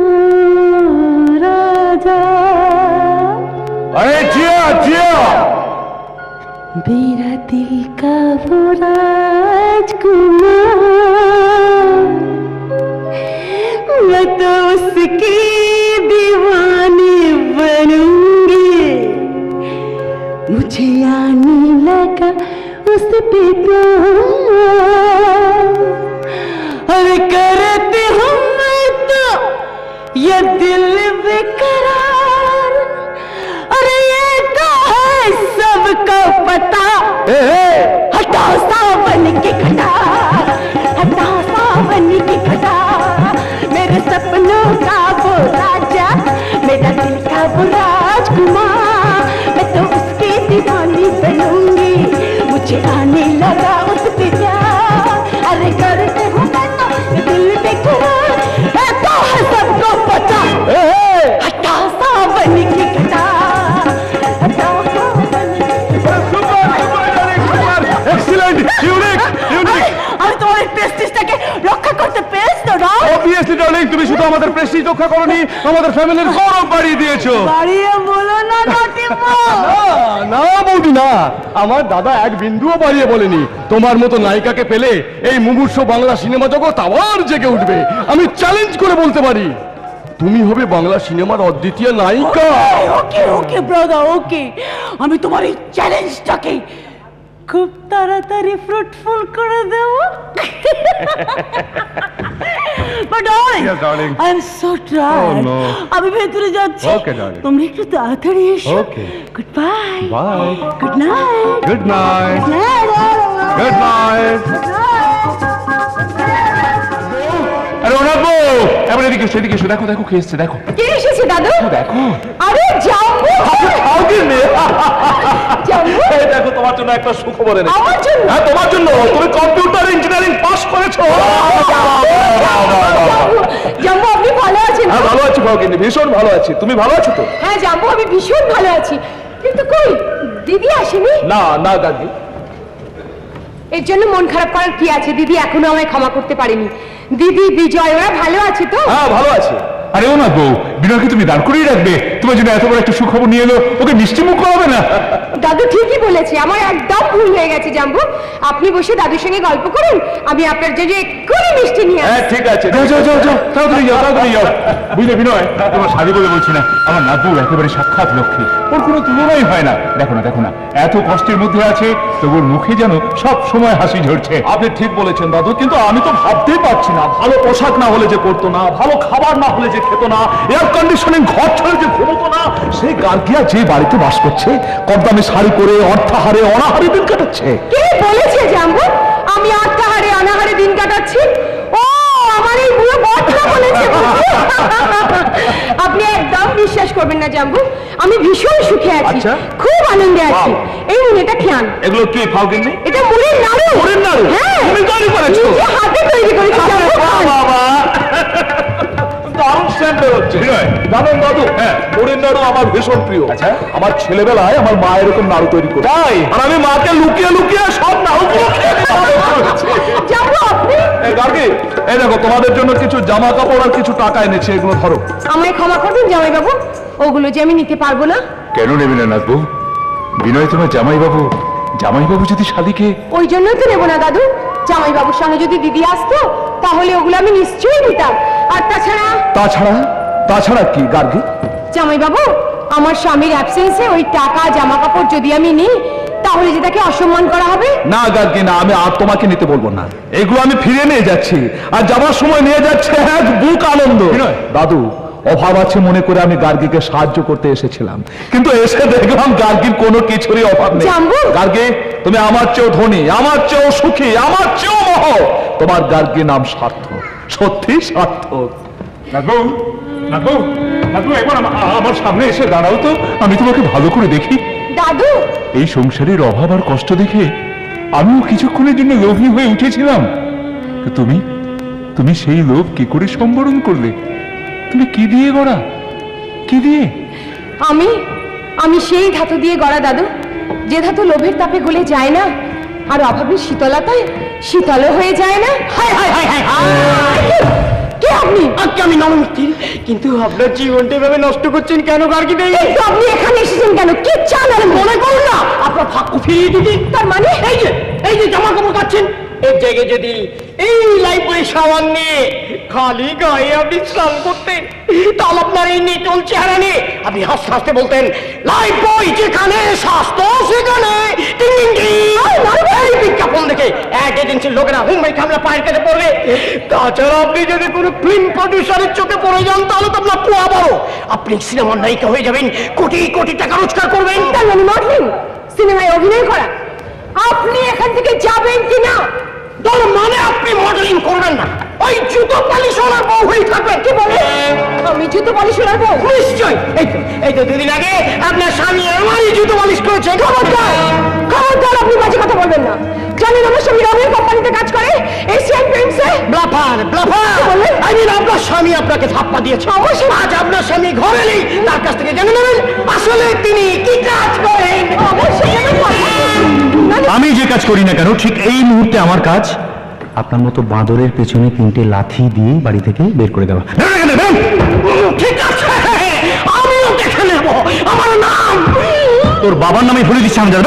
[SPEAKER 5] राजा,
[SPEAKER 7] अरे जिया जिया,
[SPEAKER 5] मेरा दिल का वो राजकुमार, मैं तो उसकी दीवानी बनूंगी, मुझे आने ये दिल बेकरार, अरे ये तो है सबका पता। हटाओ सावन की घटा, हटाओ सावन की घटा, मेरे सपनों का वो राजा, मेरा दिल का वो राजकुमार, मैं तो उसकी दीवानी बनूंगी, मुझे आने लगा उस पे प्यार। अरे करते हो मैं तो दिल बेकरार, है तो है सबको पता। हटाओ सावन की घटा, हटाओ सावन की
[SPEAKER 7] এক্সিলেন্ট, ইউনিক, ইউনিক।
[SPEAKER 5] আমি তোমার এই প্রেস্টিজটাকে রক্ষা করতে পেরেছি তো না?
[SPEAKER 7] অবভিয়াসলি ডার্লিং, তুমি শুধু আমাদের প্রেস্টিজ রক্ষা করনি, আমাদের ফ্যামিলির গৌরব বাড়িয়ে দিয়েছো।
[SPEAKER 5] বাড়িয়ে বলো না নটি বউ।
[SPEAKER 7] না বৌদি না, আমার দাদা এক বিন্দুও বাড়িয়ে বলেনি। তোমার মতো নায়িকাকে পেলে এই মুমূর্ষু বাংলা সিনেমা জগৎ আবার জেগে উঠবে। আমি চ্যালেঞ্জ করে বলতে পারি, তুমি হবে বাংলা সিনেমার অদ্বিতীয় নায়িকা।
[SPEAKER 5] ওকে ওকে ব্রাদার, ওকে, আমি তোমার এই চ্যালেঞ্জটাকে খুব তাড়াতাড়ি ফ্রুটফুল করে দেব। But darling,
[SPEAKER 7] Yes, darling.
[SPEAKER 5] I am so tired.
[SPEAKER 7] Oh, no.
[SPEAKER 5] আমি ভেতরে যাচ্ছি।
[SPEAKER 7] Okay, darling.
[SPEAKER 5] তোমরা একটু তাড়াতাড়ি এসো।
[SPEAKER 7] Okay.
[SPEAKER 5] Good bye.
[SPEAKER 7] Bye.
[SPEAKER 5] Good night.
[SPEAKER 7] Good night.
[SPEAKER 5] Good night.
[SPEAKER 7] Good night.
[SPEAKER 4] আরে ওনার বউ, এবার এদিকে এসো, এদিকে এসো, দেখো দেখো কে এসছে, দেখো
[SPEAKER 3] কে এসেছে দাদু?
[SPEAKER 4] দেখো।
[SPEAKER 3] আরে জাম্বু, জাম্বু,
[SPEAKER 7] এই দেখো তোমার জন্য একটা সুখবর এনেছি।
[SPEAKER 3] আমার জন্য?
[SPEAKER 7] হ্যাঁ, তোমার জন্য। তুমি কম্পিউটার ইঞ্জিনিয়ারিং পাস করেছো।
[SPEAKER 3] জাম্বু, আপনি ভালো আছেন?
[SPEAKER 7] হ্যাঁ, ভালো আছি ভাগিনী, ভীষণ ভালো আছি। তুমি ভালো আছো তো?
[SPEAKER 3] হ্যাঁ জাম্বু, আমি ভীষণ ভালো আছি। কিন্তু কই দিদি আসেনি?
[SPEAKER 7] না না দাদি,
[SPEAKER 3] এর জন্য মন খারাপ করার কি আছে? দিদি এখনো আমায় ক্ষমা করতে পারেনি। দিদি, বিজয়, ওরা ভালো আছে তো?
[SPEAKER 7] হ্যাঁ ভালো আছে।
[SPEAKER 4] আরে ওনার বউ, বিনয়কে তুমি দাঁড় করিয়ে রাখবে? তোমার জন্য এত বড় একটা সুখবর নিয়ে এলো, ওকে মিষ্টি মুখ হবে না?
[SPEAKER 3] দাদু ঠিকই বলেছে, আমার একদম ভুল হয়ে গেছে জাম্বু। আপনি বসে দাদুর সঙ্গে গল্প করুন, আমি আপনার জন্য এক্ষুনি মিষ্টি নিয়ে
[SPEAKER 7] হ্যাঁ
[SPEAKER 3] আসছি।
[SPEAKER 7] ঠিক আছে।
[SPEAKER 4] যাও যাও যাও যাও, তাড়াতাড়ি যাও, তাড়াতাড়ি যাও। বুঝলে বিনয়, তোমার শাড়ি বলে বলছি না, আমার নাতবু একেবারে সাক্ষাৎ লক্ষ্মী, ওর কোনো তুলনাই হয় না। দেখো না দেখো না, এত কষ্টের মধ্যে আছে, তবু ওর মুখে যেন সব সময় হাসি ঝরছে।
[SPEAKER 7] আপনি ঠিক বলেছেন দাদু, কিন্তু আমি তো ভাবতেই পারছি না, ভালো পোশাক না হলে যে করতো না, ভালো খাবার না হলে যে খেত না, এয়ার কন্ডিশনিং ঘর ছেড়ে যে ঘুমতো না, সেই গার্গিয়া যে বাড়িতে বাস করছে, কম দামে শাড়ি পরে অর্থাহারে অনাহারে দিন কাটাচ্ছে।
[SPEAKER 3] কে বলেছে জাম্বু আমি আত্মাহারে অনাহারে দিন কাটাচ্ছি? ও আমার এই বুড়ো বটটা বলেছে। আপনি একদম বিশ্বাস করবেন না জাম্বু, আমি ভীষণ সুখে আছি,
[SPEAKER 7] আচ্ছা।
[SPEAKER 3] খুব আনন্দে আছি। এই নিন, এটা খেয়ান।
[SPEAKER 7] এগুলো কি ফাউকিনি?
[SPEAKER 3] এটা মুড়ির নাড়ু।
[SPEAKER 7] মুড়ির নাড়ু?
[SPEAKER 3] হ্যাঁ,
[SPEAKER 7] তুমি তৈরি করেছো?
[SPEAKER 3] নিজে হাতে তৈরি করেছি জাম্বু, খান।
[SPEAKER 7] বাবা, দারুণ সেন্ট বেরোচ্ছে। জানেন দাদু, হ্যাঁ, মুড়ির নাড়ু আমার ভীষণ প্রিয়।
[SPEAKER 4] আচ্ছা।
[SPEAKER 7] আমার ছেলেবেলায় আমার মা এরকম নাড়ু তৈরি করে। তাই? আর আমি মাকে লুকিয়ে লুকিয়ে সব নাড়ুগুলো খেয়ে নিয়েছি।
[SPEAKER 3] জাম্বু, আপনি
[SPEAKER 7] এই গার্গি, এই দেখো তোমাদের জন্য কিছু জামা কাপড় আর কিছু টাকা এনেছি, এগুলো ধরো।
[SPEAKER 3] আমায় ক্ষমা করবেন জামাইবাবু, ওগুলো যে আমি নিতে পারবো না।
[SPEAKER 4] কেন নেবে না নাতবু? বিনয় তোমার জামাইবাবু, জামাইবাবু যদি শালিকে।
[SPEAKER 3] ওই জন্যই তো নেবো না দাদু। জামাইবাবুর সঙ্গে যদি দিদি আসতো, তাহলে ওগুলো আমি নিশ্চয়ই নিতাম। আর তাছাড়া
[SPEAKER 7] তাছাড়া তাছাড়া কি গার্গি?
[SPEAKER 3] জামাইবাবু, আমার স্বামীর অ্যাবসেন্সে ওই টাকা জামা কাপড় যদি আমি নিই, তাহলে যে তাকে অসম্মান করা হবে।
[SPEAKER 7] না গার্গি না, আমি আর তোমাকে নিতে বলবো না, এগুলো আমি ফিরে নিয়ে যাচ্ছি, আর যাবার সময় নিয়ে যাচ্ছে এক বুক আনন্দ। দাদু, অভাব আছে মনে করে আমি গার্গিকে সাহায্য করতে এসেছিলাম, কিন্তু এসে দেখলাম গার্গির কোনো কিছুরই অভাব নেই।
[SPEAKER 3] জাম্বু!
[SPEAKER 7] গার্গি, তুমি আমার চেয়েও ধনী, আমার চেয়েও সুখী, আমার চেয়েও মহ, তোমার গার্গি নাম সার্থক, সত্যি সার্থক।
[SPEAKER 4] নাতবু, নাতবু, নাতবু, একবার আমা- আমার সামনে এসে দাঁড়াও তো, আমি তোমাকে ভালো করে দেখি।
[SPEAKER 3] দাদু,
[SPEAKER 4] এই সংসারের অভাব আর কষ্ট দেখে আমিও কিছুক্ষণের জন্য লোভী হয়ে উঠেছিলাম। তো তুমি তুমি সেই লোভ কি করে সম্বরণ করলে? তুমি কি দিয়ে গড়া, কি দিয়ে?
[SPEAKER 3] আমি আমি সেই ধাতু দিয়ে গড়া দাদু, যে ধাতু লোভের তাপে গলে যায় না, আর অভাবের শীতলতায় শীতলও হয়ে যায় না। হায় হায় হায় হায় কে আপনি?
[SPEAKER 6] আজকে আমি নমস্তি, কিন্তু আপনার জীবনটা এভাবে নষ্ট করছেন কেন গার্গি দেই?
[SPEAKER 3] কিন্তু আপনি এখানে এসেছেন কেন? কি চান? আর মনে করুন না
[SPEAKER 6] আপনার ভাগ্য ফিরিয়ে দিতে।
[SPEAKER 3] তার মানে
[SPEAKER 6] এই যে এই যে জামা কাপড় কাচ্ছেন,
[SPEAKER 9] এর জায়গায় যদি এই লাইফবয় সাবান নিয়ে খালি গায়ে আপনি স্নান করতেন, তাহলে আপনার এই নিটল চেহারা নিয়ে আপনি হাসতে হাসতে বলতেন, লাইফবয় যেখানে স্বাস্থ্য সেখানে বিজ্ঞাপন দেখে এক এজেন্সির লোকেরা হুমড়ি খামলা পায়ের কাছে পড়বে। তাছাড়া আপনি যদি কোনো ফিল্ম প্রডিউসারের চোখে পড়ে যান তাহলে তো আপনার পোয়া বড়, আপনি সিনেমার নায়িকা হয়ে যাবেন, কোটি কোটি টাকা রোজগার করবেন।
[SPEAKER 3] তার মানে মডেলিং, সিনেমায় অভিনয় করা। আপনি এখান থেকে যাবেন কিনা?
[SPEAKER 9] তার মানে আপনি মডেলিং করবেন না, ওই জুতো পালিশ ওনার বউ হয়ে থাকবেন। কি বলে
[SPEAKER 3] আমি জুতো পালিশ ওনার বউ?
[SPEAKER 9] নিশ্চয়। এই তো এই তো দুদিন আগে আপনার স্বামী আমারই জুতো পালিশ করেছে।
[SPEAKER 3] খবরদার, খবরদার, আপনি বাজে কথা বলবেন না। জানেন আমার স্বামী রঙের কোম্পানিতে কাজ করে, এশিয়ান পেইন্টসে।
[SPEAKER 9] ব্লাফার, ব্লাফার বলে আই মিন আপনার স্বামী আপনাকে ধাপ্পা দিয়েছে।
[SPEAKER 3] অবশ্যই।
[SPEAKER 9] আজ আপনার স্বামী ঘরে নেই, তার কাছ থেকে জেনে নেবেন আসলে তিনি কি কাজ করেন।
[SPEAKER 3] অবশ্যই।
[SPEAKER 1] আমি যে কাজ করি না কেন, ঠিক এই মুহূর্তে আমার কাজ আপনার মতো বাঁদরের পেছনে তিনটে লাথি দিয়ে বাড়ি থেকে বের করে দেওয়া।
[SPEAKER 9] ঠিক আছে, আমিও দেখে নেব। আমার নাম
[SPEAKER 1] তোর বাবার নামে ভুলে দিচ্ছি। আমি যাবো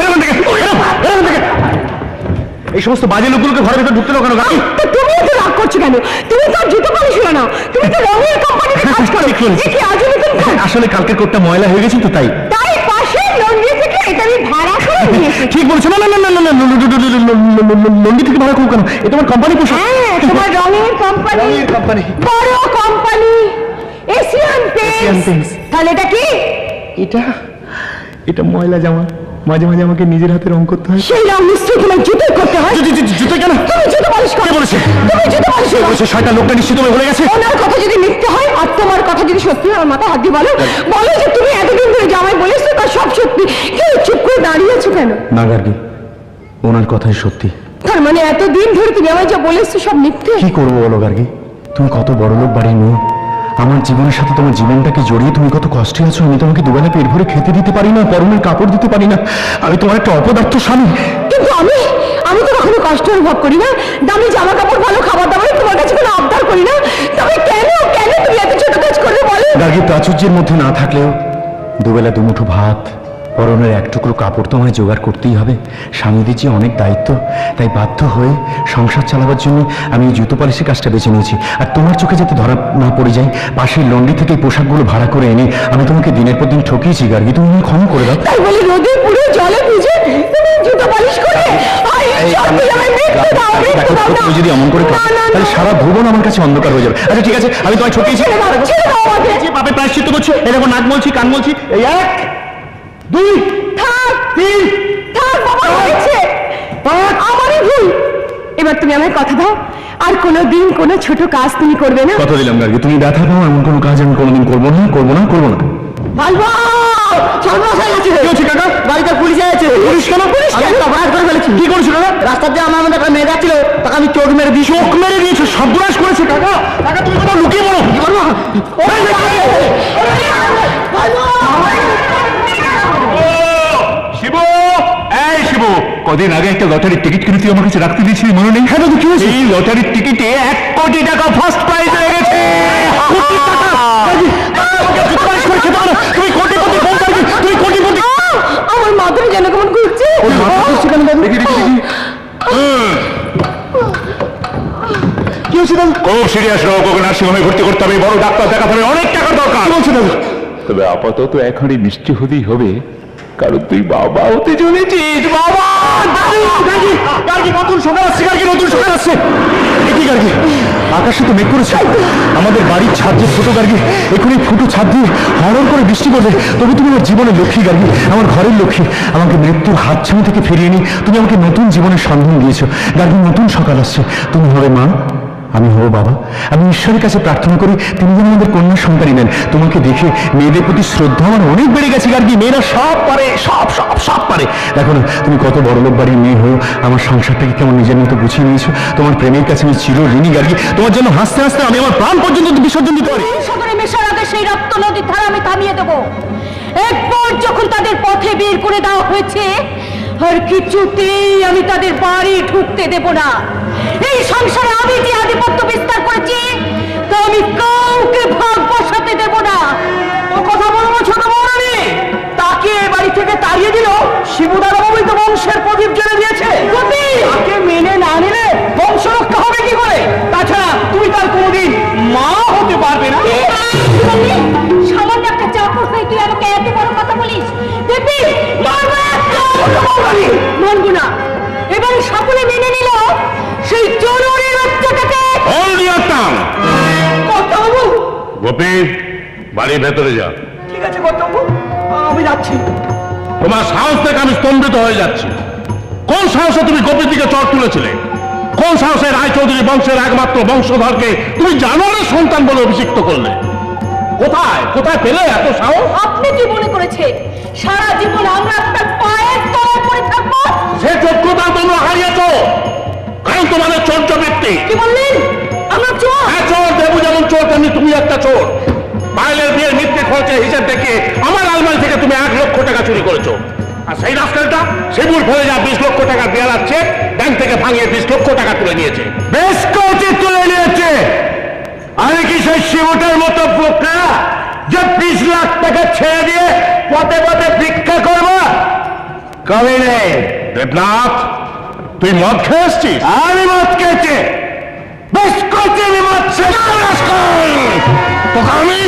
[SPEAKER 1] এই সমস্ত বাজে লোকগুলোকে ঘরের ভেতর ঢুকতে দাও কেন?
[SPEAKER 3] তুমি তো রাগ করছো কেন? তুমি তো জুতো পালিশ হলো না, তুমি তো রঙের কোম্পানিতে কাজ করো। কি আজও
[SPEAKER 1] আসলে কালকের কোটটা ময়লা হয়ে গেছে তো, তাই
[SPEAKER 3] তাই পাশে লন্ড্রি থেকে এটা আমি ভাড়া করে নিয়েছি।
[SPEAKER 1] ঠিক বলছো। না না না না না লন্ডি থেকে ভাড়া করবো কেন? এ তোমার কোম্পানি পোশাক।
[SPEAKER 3] হ্যাঁ, তোমার রঙের কোম্পানি,
[SPEAKER 1] রঙের কোম্পানি,
[SPEAKER 3] বড় কোম্পানি, এশিয়ান পেইন্টস। তাহলে এটা কি?
[SPEAKER 1] এটা এটা ময়লা জামা, মাঝে মাঝে আমাকে নিজের হাতে রং করতে হয়।
[SPEAKER 3] সেই রং নিশ্চয়ই তোমার জুতোয় করতে হয়।
[SPEAKER 1] জুতো কেন?
[SPEAKER 3] তুমি জুতো পালিশ করো।
[SPEAKER 1] কে বলেছে?
[SPEAKER 3] তুমি জুতো পালিশ করো।
[SPEAKER 1] বলেছে শয়তান লোকটা নিশ্চয়ই তোমায় ভুলে গেছে।
[SPEAKER 3] ওনার কথা যদি মিথ্যে হয় আর তোমার কথা যদি সত্যি হয়, আমার মাথায় হাত দিয়ে বলো, বলো যে তুমি এতদিন ধরে জামাই বলেছো তার সব সত্যি। কেউ চুপ করে দাঁড়িয়েছো কেন?
[SPEAKER 1] না গার্গী, ওনার কথাই সত্যি।
[SPEAKER 3] তার মানে এতদিন ধরে তুমি আমায় যা বলেছো সব মিথ্যে?
[SPEAKER 1] কি করবো বলো গার্গী, তুমি কত বড় লোক বাড়ির মেয়ে, আমার জীবনের সাথে তোমার জীবনটাকে জড়িয়ে তুমি কত কষ্টে আছো। আমি তোমাকে দুবেলা পেট ভরে খেতে দিতে পারি না, পরনের কাপড় দিতে পারি না। আমি তোমার একটা অপদার্থ স্বামী।
[SPEAKER 3] কিন্তু আমি আমি তো কখনো কষ্ট অনুভব করি না, দামি জামা কাপড়, ভালো খাবার দাবার তোমার কাছে কোনো আবদার করি না। তবে কেন কেন তুমি এত ছোট কাজ করবে বলো?
[SPEAKER 1] গার্গী, প্রাচুর্যের মধ্যে না থাকলেও দুবেলা দুমুঠো ভাত, পরনের এক টুকরো কাপড় তো আমায় জোগাড় করতেই হবে। স্বামীদের যে অনেক দায়িত্ব, তাই বাধ্য হয়ে সংসার চালাবার জন্য আমি এই জুতো পালিশের কাজটা বেছে নিয়েছি। আর তোমার চোখে যাতে ধরা না পড়ে যায়, পাশের লন্ড্রি থেকে পোশাকগুলো ভাড়া করে এনে আমি তোমাকে দিনের পর দিন ঠকিয়েছি। গার্গী, তুমি আমায় ক্ষমা করে দাও।
[SPEAKER 3] তাই বলে রোদে পুরো জলে ভিজে তুমি জুতো পালিশ করবে?
[SPEAKER 1] তুমি যদি এমন করে তাহলে সারা ভুবন আমার কাছে অন্ধকার হয়ে যাবে। আচ্ছা ঠিক আছে, আমি তোমায় ঠকিয়েছি, পাপে প্রায়শ্চিত্ত করছি। এই দেখো নাক বলছি, কান বলছি। এই এক, দুই,
[SPEAKER 3] থাক
[SPEAKER 1] তিন,
[SPEAKER 3] থাক বাবা, হয়েছে। আমারই ভুল। এবার তুমি আমায় কথা দাও আর কোনোদিন কোনো ছোট কাজ তুমি করবে না।
[SPEAKER 1] কথা দিলাম গার্গী, তুমি ব্যথা পাও এমন কোনো কাজ আমি কোনোদিন করবো না, করবো না, করবো না।
[SPEAKER 3] ভালবা
[SPEAKER 6] কাকা বাড়িতে পুলিশ আছে।
[SPEAKER 1] পুলিশ কেন? পুলিশ
[SPEAKER 6] আমি একটা অপরাধ করে ফেলেছি।
[SPEAKER 1] কি করেছো কাকা?
[SPEAKER 6] রাস্তার দিয়ে আমার মধ্যে একটা মেয়ে যাচ্ছিল, তাকে আমি চোখ মেরে দিয়েছি।
[SPEAKER 1] চোখ মেরে দিয়েছো? সর্বনাশ করেছে কাকা। কাকা তুমি কোথাও লুকিয়ে পড়ো। কি বলবো?
[SPEAKER 4] শিবু, এই শিবু, কদিন আগে একটা লটারির টিকিট কিনে তুই আমার কাছে রাখতে দিয়েছিলি, মনে নেই?
[SPEAKER 1] হ্যাঁ দাদু, কি হয়েছে?
[SPEAKER 4] এই লটারির টিকিটে এক কোটি টাকা ফার্স্ট প্রাইজ হয়ে গেছে।
[SPEAKER 1] তুমি কোটিপতি, তুমি কোটিপতি।
[SPEAKER 3] আমার মাথায় যেন কেমন ঘুরছে।
[SPEAKER 1] দেখি দেখি দেখি কি হয়েছে দাদু?
[SPEAKER 4] খুব সিরিয়াস রোগ, ওকে নার্সিংহোমে ভর্তি করতে হবে, বড় ডাক্তার দেখাতে হবে, অনেক টাকার দরকার।
[SPEAKER 1] কি বলছো দাদু?
[SPEAKER 4] তবে আপাতত এখনই মিষ্টি হতেই হবে, কারণ তুই বাবা হতে চলেছিস। বাবা!
[SPEAKER 1] গার্গী, নতুন সকাল আসছে, গার্গী, নতুন সকাল আসছে। কি গার্গী, আকাশে তো মেঘ করেছে, আমাদের বাড়ির ছাদ যে ছোট গার্গী, এখনই ফুটো ছাদ দিয়ে হরর করে বৃষ্টি পড়বে। তবে তুমি আমার জীবনের লক্ষ্মী গার্গী, আমার ঘরের লক্ষ্মী। আমাকে মৃত্যুর হাতছানি থেকে ফিরিয়ে নিয়ে তুমি আমাকে নতুন জীবনের সন্ধান দিয়েছো। গার্গী, নতুন সকাল আসছে, তুমি হবে মা, আমি হব বাবা। আমি ঈশ্বরের কাছে প্রার্থনা করি তিনি যেন আমাদের কন্যা সন্তানই নেন। তোমাকে দেখে মেয়েদের প্রতি শ্রদ্ধা আমার অনেক বেড়ে গেছে গার্গী। মেয়েরা সব পারে, সব সব সব পারে। দেখো না, তুমি কত বড় লোক বাড়ির মেয়ে হয়েও আমার সংসারটাকে কেমন নিজের মতো গুছিয়ে নিয়েছো। তোমার প্রেমের কাছে আমি চির ঋণী গার্গী। তোমার জন্য হাসতে হাসতে আমি আমার প্রাণ পর্যন্ত বিসর্জন দিতে পারি।
[SPEAKER 3] সাগরে মেশার আগে সেই রক্ত নদীর ধারা আমি থামিয়ে দেবো। একবার যখন তাদের পথে বের করে দেওয়া হয়েছে, আর কিছুতেই আমি তাদের বাড়ি ঢুকতে দেব না। এই সংসারে আমি যে আধিপত্য বিস্তার করেছি তা আমি কাউকে ভাগ বসাতে দেব না।
[SPEAKER 6] ও কথা বলবো ছোট বৌরানী, তাকে এ বাড়ি থেকে তাড়িয়ে দিল শিবুদার অবৈধ বংশের প্রদীপ জ্বলে দিয়েছে। তাকে মেনে না নিলে
[SPEAKER 2] গোপী, বাড়ির ভেতরে যা।
[SPEAKER 5] ঠিক আছে কর্তাবাবু, আমি যাচ্ছি।
[SPEAKER 2] তোমার সাহস থেকে আমি স্তম্ভিত হয়ে যাচ্ছি। কোন সাহসে তুমি গোপীর দিকে চট তুলেছিলে? কোন সাহসে রায়চৌধুরী বংশের একমাত্র বংশধরকে তুমি জানোয়ারের সন্তান বলে অভিষিক্ত করলে? কোথায় কোথায় পেলে এত সাহস?
[SPEAKER 3] আপনি কি মনে করেছেন সারা জীবন আমরা আপনার পায়ের তলায় পড়ে থাকবো?
[SPEAKER 2] সে যোগ্যতা তোমরা হারিয়েছ, কারণ তোমাদের চোর বৃত্তি।
[SPEAKER 3] কি বললেন? আমরা চোর?
[SPEAKER 2] হ্যাঁ চোর, দেবু যেমন চোর তেমনি তুমি একটা চোর। পায়েলের বিয়ের মিথ্যে খরচের হিসেব দেখে আমার আলমারি থেকে তুমি এক লক্ষ টাকা চুরি করেছো। আর সেই রাস্তাটা শিবুর ফেলে যা বিশ লক্ষ টাকা দেওয়ার চেক ব্যাংক থেকে ভাঙিয়ে বিশ লক্ষ টাকা তুলে নিয়েছে।
[SPEAKER 8] বেশ কৌচিত তুলে নিয়েছে। আমি কি সেই শিবুটার মতো বোকা যে বিশ লাখ টাকা ছেড়ে দিয়ে পথে পথে ভিক্ষা করবো? কবি নেই।
[SPEAKER 2] দেবনাথ, তুই মদ খেয়ে এসছিস?
[SPEAKER 8] আমি মদ খেয়েছি, বেশ করছি আমি মদ
[SPEAKER 2] তোকে আমি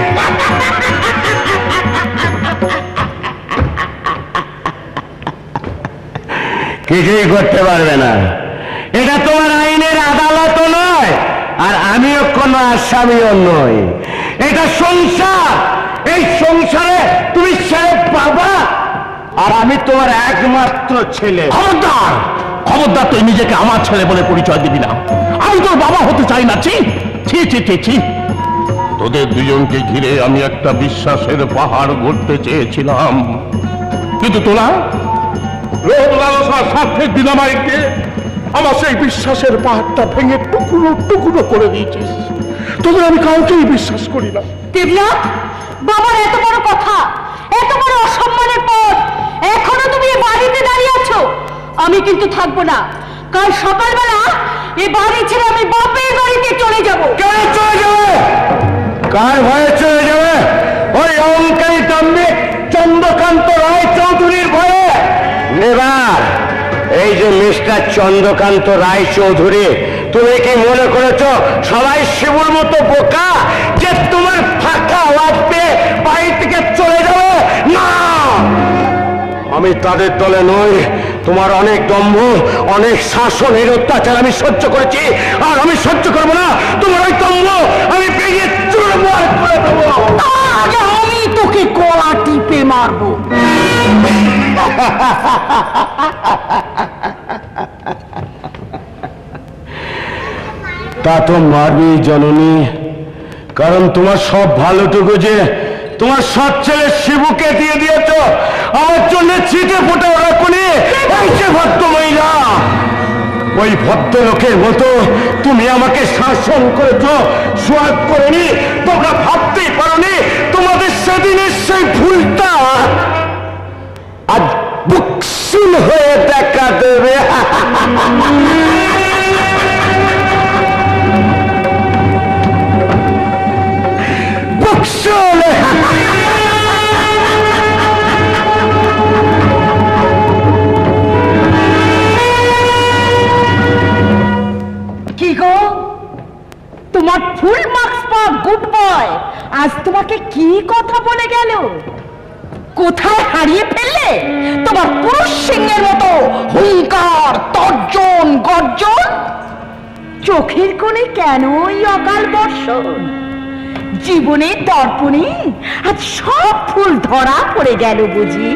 [SPEAKER 8] কিছুই করতে পারবে না। এটা তোমার আইনের আদালতও নয়, আর আমিও কোনো আসামিও নই। এটা সংসার। এই সংসারে তুমি ছেলে বাবা, আর আমি তোমার একমাত্র ছেলে।
[SPEAKER 2] খবরদার, খবরদার, তুই নিজেকে আমার ছেলে বলে পরিচয় দিবি না। আমি তোর বাবা হতে চাই না। ছি ছি ছি ছি ছি। তোদের দুজনকে ঘিরে আমি একটা বিশ্বাসের পাহাড় গড়তে চেয়েছিলাম, কিন্তু তোরা লোভ লালসার স্বার্থে ডিনামাইট দিয়ে আমার সেই বিশ্বাসের পাহাড়টা ভেঙে টুকরো টুকরো করে দিয়েছিস। তোদের আমি কাউকেই বিশ্বাস করি না।
[SPEAKER 3] দেবনাথ, বাবার এত বড় কথা, এত বড় অসম্মানের পর এখনো তুমি এই বাড়িতে দাঁড়িয়ে আছো। আমি কিন্তু থাকবো না। কাল সকালবেলা এই বাড়ি ছেড়ে আমি বাপের বাড়িতে চলে যাব।
[SPEAKER 8] কেন চলে যাবে? কার ভয়ে চলে যাবে? ওই অহংকারী দাম্ভিক চন্দ্রকান্ত রায় চৌধুরীর ভয়ে? এবার এই যে মিস্টার চন্দ্রকান্ত রায় চৌধুরী, তুমি কি মনে করেছ সবাই শিবুর মতো বোকা যে তোমার ফাঁকা আওয়াজ পেয়ে বাড়ি থেকে চলে যাবে? না, আমি তাদের দলে নই। তোমার অনেক দম্ভ, অনেক শাসনের অত্যাচার আমি সহ্য করেছি, আর আমি সহ্য করবো না তোমার ওই দম্ভ। আমি পেয়ে চুরমার করে দেবো।
[SPEAKER 5] আমি তোকে গলা টিপে মারবো।
[SPEAKER 8] তা তো মারবি জননী, কারণ তোমার সব ভালোটুকু যে তোমার সৎ ছেলে শিবুকে দিয়ে দিয়েছ আমার জন্য ছিটে ফোটা রাখুনি। এই যে ভদ্র মহিলা, ওই ভদ্রলোকের মতো তুমি আমাকে শাসন করেছ, সোয়াগ করেনি। তোমরা ভাবতেই পারোনি তোমাদের সেদিনের সেই ভুলটা আজ বুকসুল হয়ে দেখা দেবে। বুকসুল।
[SPEAKER 5] কি গো, তোমার ফুল মার্কস পাওয়া গুড বয় আজ তোমাকে কি কথা বলে গেল? কোথায় হারিয়ে ফেললে তোমার পুরুষ সিংহের মতো হুঙ্কার, তর্জন, গর্জন? চোখের কোণে কেন ওই অকাল বর্ষণ? জীবনের দর্পণে আজ সব ফুল ধরা পড়ে গেল বুঝি?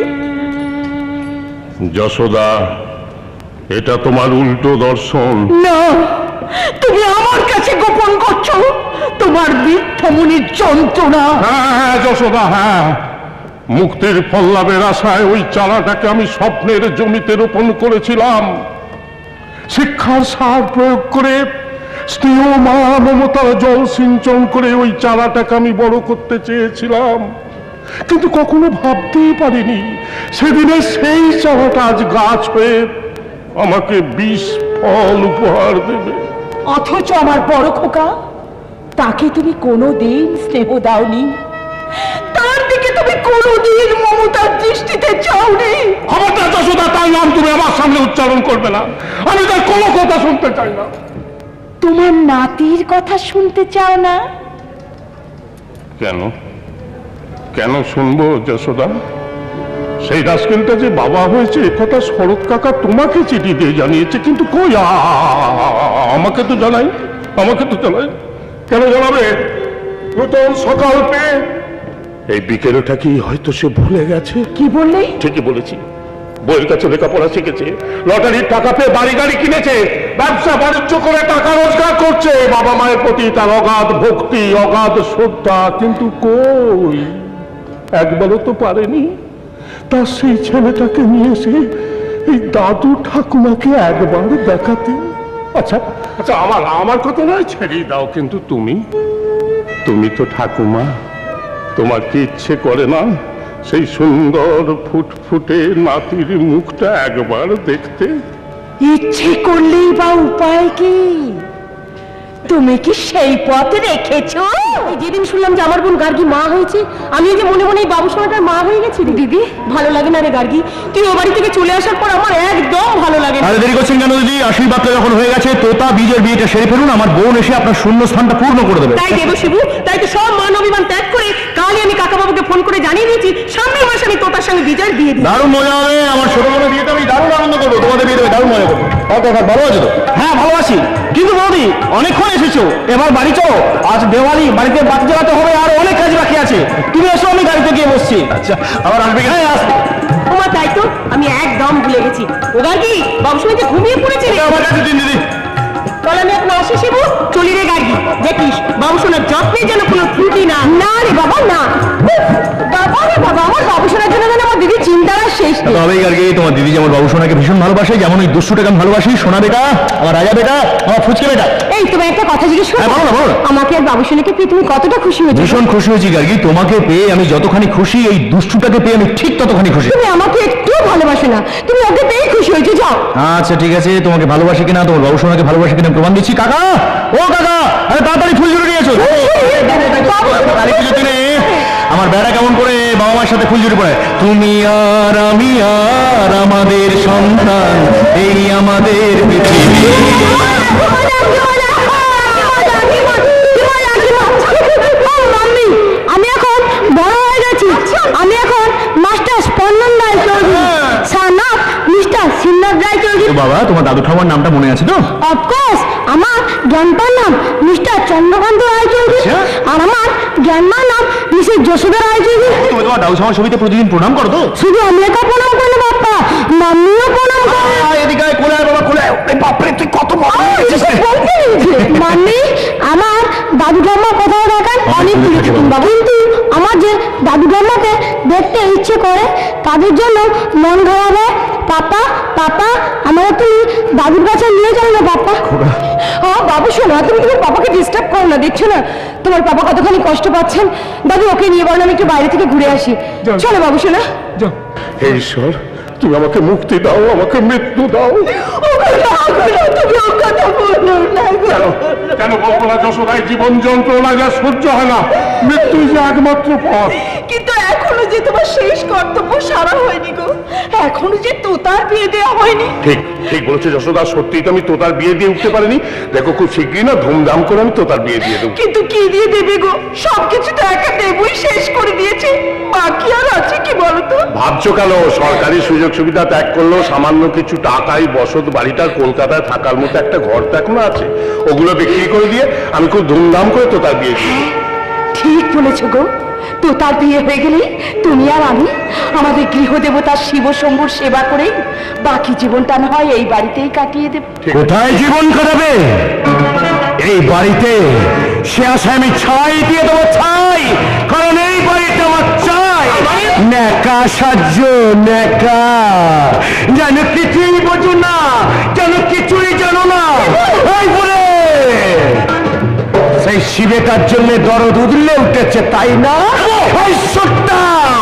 [SPEAKER 2] যশোদা, এটা তোমার উল্টো দর্শন।
[SPEAKER 5] না, তুমি আমার কাছে গোপন করছো তোমার বৃদ্ধমুনির যন্ত্রণা।
[SPEAKER 2] হ্যাঁ যশোদা, হ্যাঁ, মুক্তির ফল লাভের আশায় ওই চারাটাকে আমি স্বপ্নের জমিতে রোপণ করেছিলাম। শিক্ষার সার প্রয়োগ করে, স্নেহ মা মমতার জল সিঞ্চন করে ওই চারাটাকে আমি বড় করতে চেয়েছিলাম, কিন্তু কখনো ভাবতেই পারিনি সেদিনে সেই চারাটা আজ গাছ হয়ে আমাকে বিষ ফল উপহার দেবে।
[SPEAKER 5] অথচ আমার বড় খোকা, তাকে তুমি কোনোদিন স্নেহ দাওনি, তার দিকে তুমি কোনোদিন মমতার দৃষ্টিতে চাওনি।
[SPEAKER 2] খবরদার যশোদা, তার নাম তুমি আমার সামনে উচ্চারণ করবে না। আমি তার কোনো কথা শুনতে চাই না।
[SPEAKER 5] তোমার নাতির কথা শুনতে চাও না?
[SPEAKER 2] কেন কেন শুনবো যশোদা? সেই রাস্কেলটা যে বাবা হয়েছে কথা শরৎ কাকা তোমাকে চিঠি দিয়ে জানিয়েছে, কিন্তু কই আমাকে তো জানাই আমাকে তো জানাই কেন জানাবে? নতুন সকাল পেয়ে এই বিকেলটা কি হয়তো সে ভুলে গেছে।
[SPEAKER 3] কি বললে?
[SPEAKER 2] ঠিকই বলেছি, বইয়ের কাছে লেখাপড়া শিখেছে, লটারির টাকা পেয়ে বাড়ি গাড়ি কিনেছে, ব্যবসা বাণিজ্য করে টাকা রোজগার করছে, বাবা মায়ের প্রতি তার অগাধ ভক্তি, অগাধ শ্রদ্ধা, কিন্তু কই একবারও তো পারেনি তার সেই ছেলেটাকে নিয়ে এসে এই দাদু ঠাকুমাকে একবার দেখাতে। আচ্ছা আচ্ছা আমার আমার কথা নয়, ছেড়েই দাও, কিন্তু তুমি তুমি তো ঠাকুমা, তোমার কি ইচ্ছে করে না সেই সুন্দর ফুটফুটে নাতির মুখটা একবার দেখতে?
[SPEAKER 3] ইচ্ছে করলেই বা উপায় কি? তুমি কি সেই পথে রেখেছো? যেদিন শুনলাম যে আমার বোন গার্গী মা হয়েছে, আমি যে মনে মনে বাবু সোনাটার মা হয়ে গেছি। দিদি ভালো লাগে না রে গার্গী, তুই ও বাড়ি থেকে চলে আসার পর আমার একদম ভালো লাগে না।
[SPEAKER 1] আরে দেরি করছেন কেন দিদি? আশীর্বাদটা যখন হয়ে গেছে, তোতা বীজের বিয়েটা সেরে ফেলুন, আমার বোন এসে আপনার শূন্য স্থানটা পূর্ণ করে দেবে।
[SPEAKER 3] তাই দেব শিবু, তাই তো সব মান অভিমান ত্যাগ করে কালই আমি কাকা বাবুকে ফোন করে জানিয়ে দিয়েছি সামনের মাসে আমি তোতার সঙ্গে বিজয়ের বিয়ে দিই।
[SPEAKER 1] দারুণ মজা হবে, আমার ছোট বোনের বিয়েতে আমি দারুণ আনন্দ করবো, তোমাদের বিয়েতে দারুণ মজা করবো। ভালো আছে তো?
[SPEAKER 9] হ্যাঁ ভালোবাসি, কিন্তু বৌদি অনেকক্ষণ এসেছো, এবার বাড়ি চলো, আজ দেওয়ালি, বাড়িতে বাতি জ্বালাতে হবে, আর অনেক কাজ বাকি আছে। তুমি এসো, আমি গাড়িতে গিয়ে বসছি।
[SPEAKER 1] আচ্ছা, আবার আসবে?
[SPEAKER 9] হ্যাঁ আসবে।
[SPEAKER 3] ওমা তাই তো, আমি একদম ভুলে গেছি। ও গার্গী, বাবু সোনা যে ঘুমিয়ে পড়েছে রে।
[SPEAKER 1] আমার কাছে দিন দিদি।
[SPEAKER 3] তাহলে আমি এখন আসি শিবু, চলি রে গার্গী। দেখিস বাবু সোনার যত্নে যেন কোনো ত্রুটি না। না রে বাবা না, বাবা রে বাবা, আমার বাবু সোনার জন্য যেন আমার দিদি চিন্তার আর শেষ নেই।
[SPEAKER 1] তবেই আর কি, তোমার দিদি যেমন বাবু সোনাকে ভীষণ ভালোবাসে, যেমন ওই দুষ্টুটাকে আমি ভালোবাসি। সোনা বেটা, আমার রাজা বেটা, আমার ফুচকে বেটা।
[SPEAKER 3] এই তোমার একটা কথা জিজ্ঞেস করবো?
[SPEAKER 1] হ্যাঁ, বলো না, বলো না।
[SPEAKER 3] আমাকে আর বাবু সোনাকে পেয়ে তুমি কতটা খুশি হয়েছো?
[SPEAKER 1] ভীষণ খুশি হয়েছি গার্গী, তোমাকে পেয়ে আমি যতখানি খুশি, এই দুষ্টুটাকে পেয়ে আমি ঠিক ততখানি খুশি।
[SPEAKER 3] তুমি আমাকে একটু ভালোবাসো না, তুমি ওকে পেয়ে খুশি হয়েছো। যাও।
[SPEAKER 1] আচ্ছা ঠিক আছে, তোমাকে ভালোবাসি কিনা, তোমার বাবু সোনাকে ভালোবাসি কিনা প্রমাণ দিচ্ছি। কাকা, ও কাকা, আরে তাড়াতাড়ি ফুল জুড়ে নিয়ে এসো। কালী পুজোর দিনে আমার বেড়া কেমন করে বাবা মায়ের সাথে ফুল জুড়ে পড়ে। তুমি আর আমি আর আমাদের সন্তান, এই আমাদের পৃথিবী।
[SPEAKER 3] আমি এখন বড় হয়ে গেছি, আমি এখন মাস্টার স্পন্দন রায় চৌধুরী, সানাত মিস্টার সিন্নাথ রায় চৌধুরী।
[SPEAKER 1] বাবা, তোমার দাদু ঠাকুমার নামটা মনে আছে তো?
[SPEAKER 3] অফকোর্স, আমার জ্ঞানপার নাম মিস্টার চন্দ্রকান্ত রায় চৌধুরী, আর আমার জ্ঞানমার নাম মিসেস যশোদা রায় চৌধুরী।
[SPEAKER 1] তুমি তোমার দাদু ঠাকুমার ছবিতে প্রতিদিন প্রণাম করো তো?
[SPEAKER 3] শুধু আমি একা প্রণাম করলে বাপ্পা, মাম্মিও প্রণাম করে।
[SPEAKER 1] এদিকে কোলে আয় বাবা, কোলে আয়। বাপরে, তুই কত বড় হয়েছিস রে।
[SPEAKER 3] মাম্মি, আমার দাদু ঠাম্মা কোথাও দেখান অনেক দূরে থাকেন বাবা, কিন্তু আমার যে দাদু ঠাম্মাকে দেখতে ইচ্ছে করে তাদের জন্য মন খারাপ হয়। পাপা পাপা, আমার তুমি দাদুর কাছে নিয়ে যাও না পাপা। হ্যাঁ বাবু শোনো, তুমি তোমার পাপাকে ডিস্টার্ব করো না, দেখছো না তোমার পাপা কতখানি কষ্ট পাচ্ছেন। দাদু ওকে নিয়ে বলো, আমি একটু বাইরে থেকে ঘুরে আসি। চলো বাবু শোনা।
[SPEAKER 2] হে ঈশ্বর, তুমি আমাকে মুক্তি দাও, আমাকে মৃত্যু দাও।
[SPEAKER 3] তুমি ও কথা বলো না।
[SPEAKER 2] কেন কেন বলবো না যশোদাই, জীবন যন্ত্রণা যা সহ্য হয় না, মৃত্যুই যে একমাত্র পথ।
[SPEAKER 5] কিন্তু এখনো যে তোমার শেষ কর্তব্য সারা হয়নি গো, এখনো যে তোতার বিয়ে দেওয়া হয়নি।
[SPEAKER 2] ঠিক ঠিক বলেছে যশোদা, সত্যিই তো আমি তোতার বিয়ে দিয়ে উঠতে পারিনি। দেখো খুব শীঘ্রই না ধুমধাম করে আমি তোতার বিয়ে দিয়ে দেবো।
[SPEAKER 5] কিন্তু কি দিয়ে দেবে গো? সবকিছু তো একা দেবই শেষ করে দিয়েছে, বাকি আর আছে কি বলতো?
[SPEAKER 2] ভাবছো কেন? সরকারি সুযোগ সুবিধা ত্যাগ করলো, সামান্য কিছু টাকায় বসত বাড়িটার কলকাতায় থাকার মতো একটা ঘর তো এখনো আছে, ওগুলো বিক্রি করে দিয়ে আমি খুব ধুমধাম করে তোতার বিয়ে দিই।
[SPEAKER 3] ঠিক বলেছো গো, তো তার বিয়ে হয়ে গেলে তুমি আর আমি আমাদের গৃহদেবতার শিব শম্ভুর সেবা করে বাকি জীবনটা না হয় এই বাড়িতেই কাটিয়ে দেব।
[SPEAKER 8] কোথায় জীবন কাটাবে? এই বাড়িতে। সে আশায় আমি ছাই দিয়ে দেবো, ছাই, কারণ এই বাড়িটা আমার চাই। নেকা সাহায্য, নেকা, যেন কিছুই বোঝো না, যেন কিছুই জানো না। এই বলে সেই শিবেটার জন্য দরদ উদলে উঠেছে, তাই না? ওই সত্তা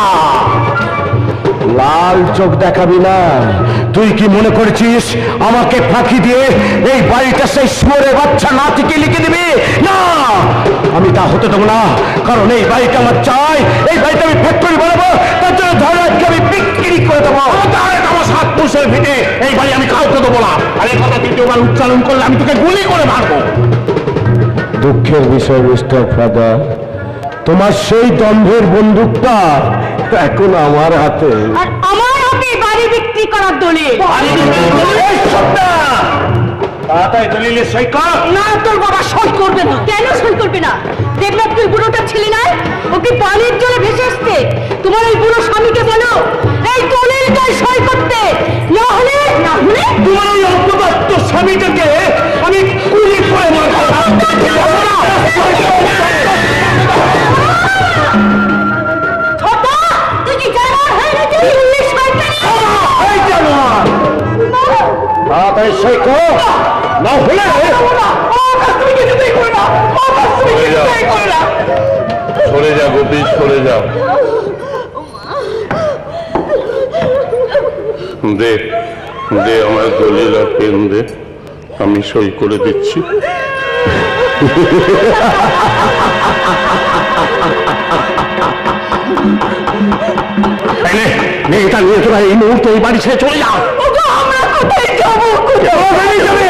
[SPEAKER 8] লাল চোখ দেখাবি না। তুই কি মনে করেছিস আমাকে ফাঁকি দিয়ে এই বাড়িটা সেই শুয়োরের বাচ্চা নাতিকে লিখে দিবি? না, আমি তা হতে দেবো না, কারণ এই বাড়িটা আমার চাই। এই বাড়িটা আমি ফ্যাক্টরি বানাবো, তার জন্য ধরাজকে আমি বিক্রি করে দেবো।
[SPEAKER 2] আমার সাত পুরুষের ভিটে এই বাড়ি আমি কাউকে দেবো না, আর এই কথা দ্বিতীয়বার উচ্চারণ করলে আমি তোকে গুলি করে মারবো।
[SPEAKER 8] দুঃখের বিষয় মিস্টার ফাদার, তোমার সেই দম্ভের বন্দুকটা এখন আমার হাতে।
[SPEAKER 3] আর আমার হাতে বাড়ি বিক্রি করার দলিল।
[SPEAKER 8] তাড়াতাড়ি দলিলে সই কর।
[SPEAKER 5] না, তোর বাবা সই করবে না। কেন সই করবে না? দেখলাম তুই বুড়োটা ছেলে নাই, ওকে পানির জলে ভেসে আসতে। তোমার ওই বুড়ো স্বামীকে বলো এই দলিলটাই সই করতে, না হলে না হলে
[SPEAKER 8] তোমার ওই অজ্ঞাত স্বামীটাকে আমি গুলি করে মারবো।
[SPEAKER 5] তুই কি জানোয়ার হয়ে গেছিস?
[SPEAKER 8] এই জানোয়ার, তাড়াতাড়ি সই কর, না হলে
[SPEAKER 4] সরে যা গোপী, সরে যা। দে দে আমার দলিল আর পেন দে, আমি সই করে দিচ্ছি।
[SPEAKER 8] মেয়েটা নিয়ে তোরা এই মুহূর্তে এই বাড়ি ছেড়ে চলে যাও।
[SPEAKER 5] আমরা কোথায় যাবো?
[SPEAKER 8] কোথায় যাবে?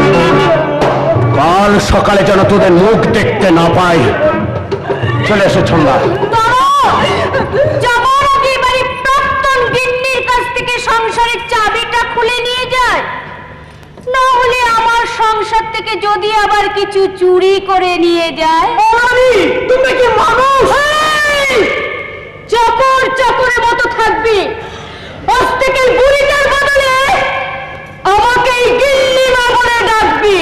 [SPEAKER 8] কাল সকালে যেন তোদের মুখ দেখতে না পাই। চলে এসো ছন্দা।
[SPEAKER 3] যাবার আগে এবারে প্রাক্তন গিন্নির কাছ থেকে সংসারের চাবিটা খুলে নিয়ে যায়, না হলে আমার সংসার থেকে যদি আবার কিছু চুরি করে নিয়ে যায়।
[SPEAKER 5] তুমি কি মানুষ?
[SPEAKER 3] চাকর চাকরের মতো থাকবি, আজ থেকে বুড়িটার বদলে আমাকে গিন্নি মা বলে ডাকবি।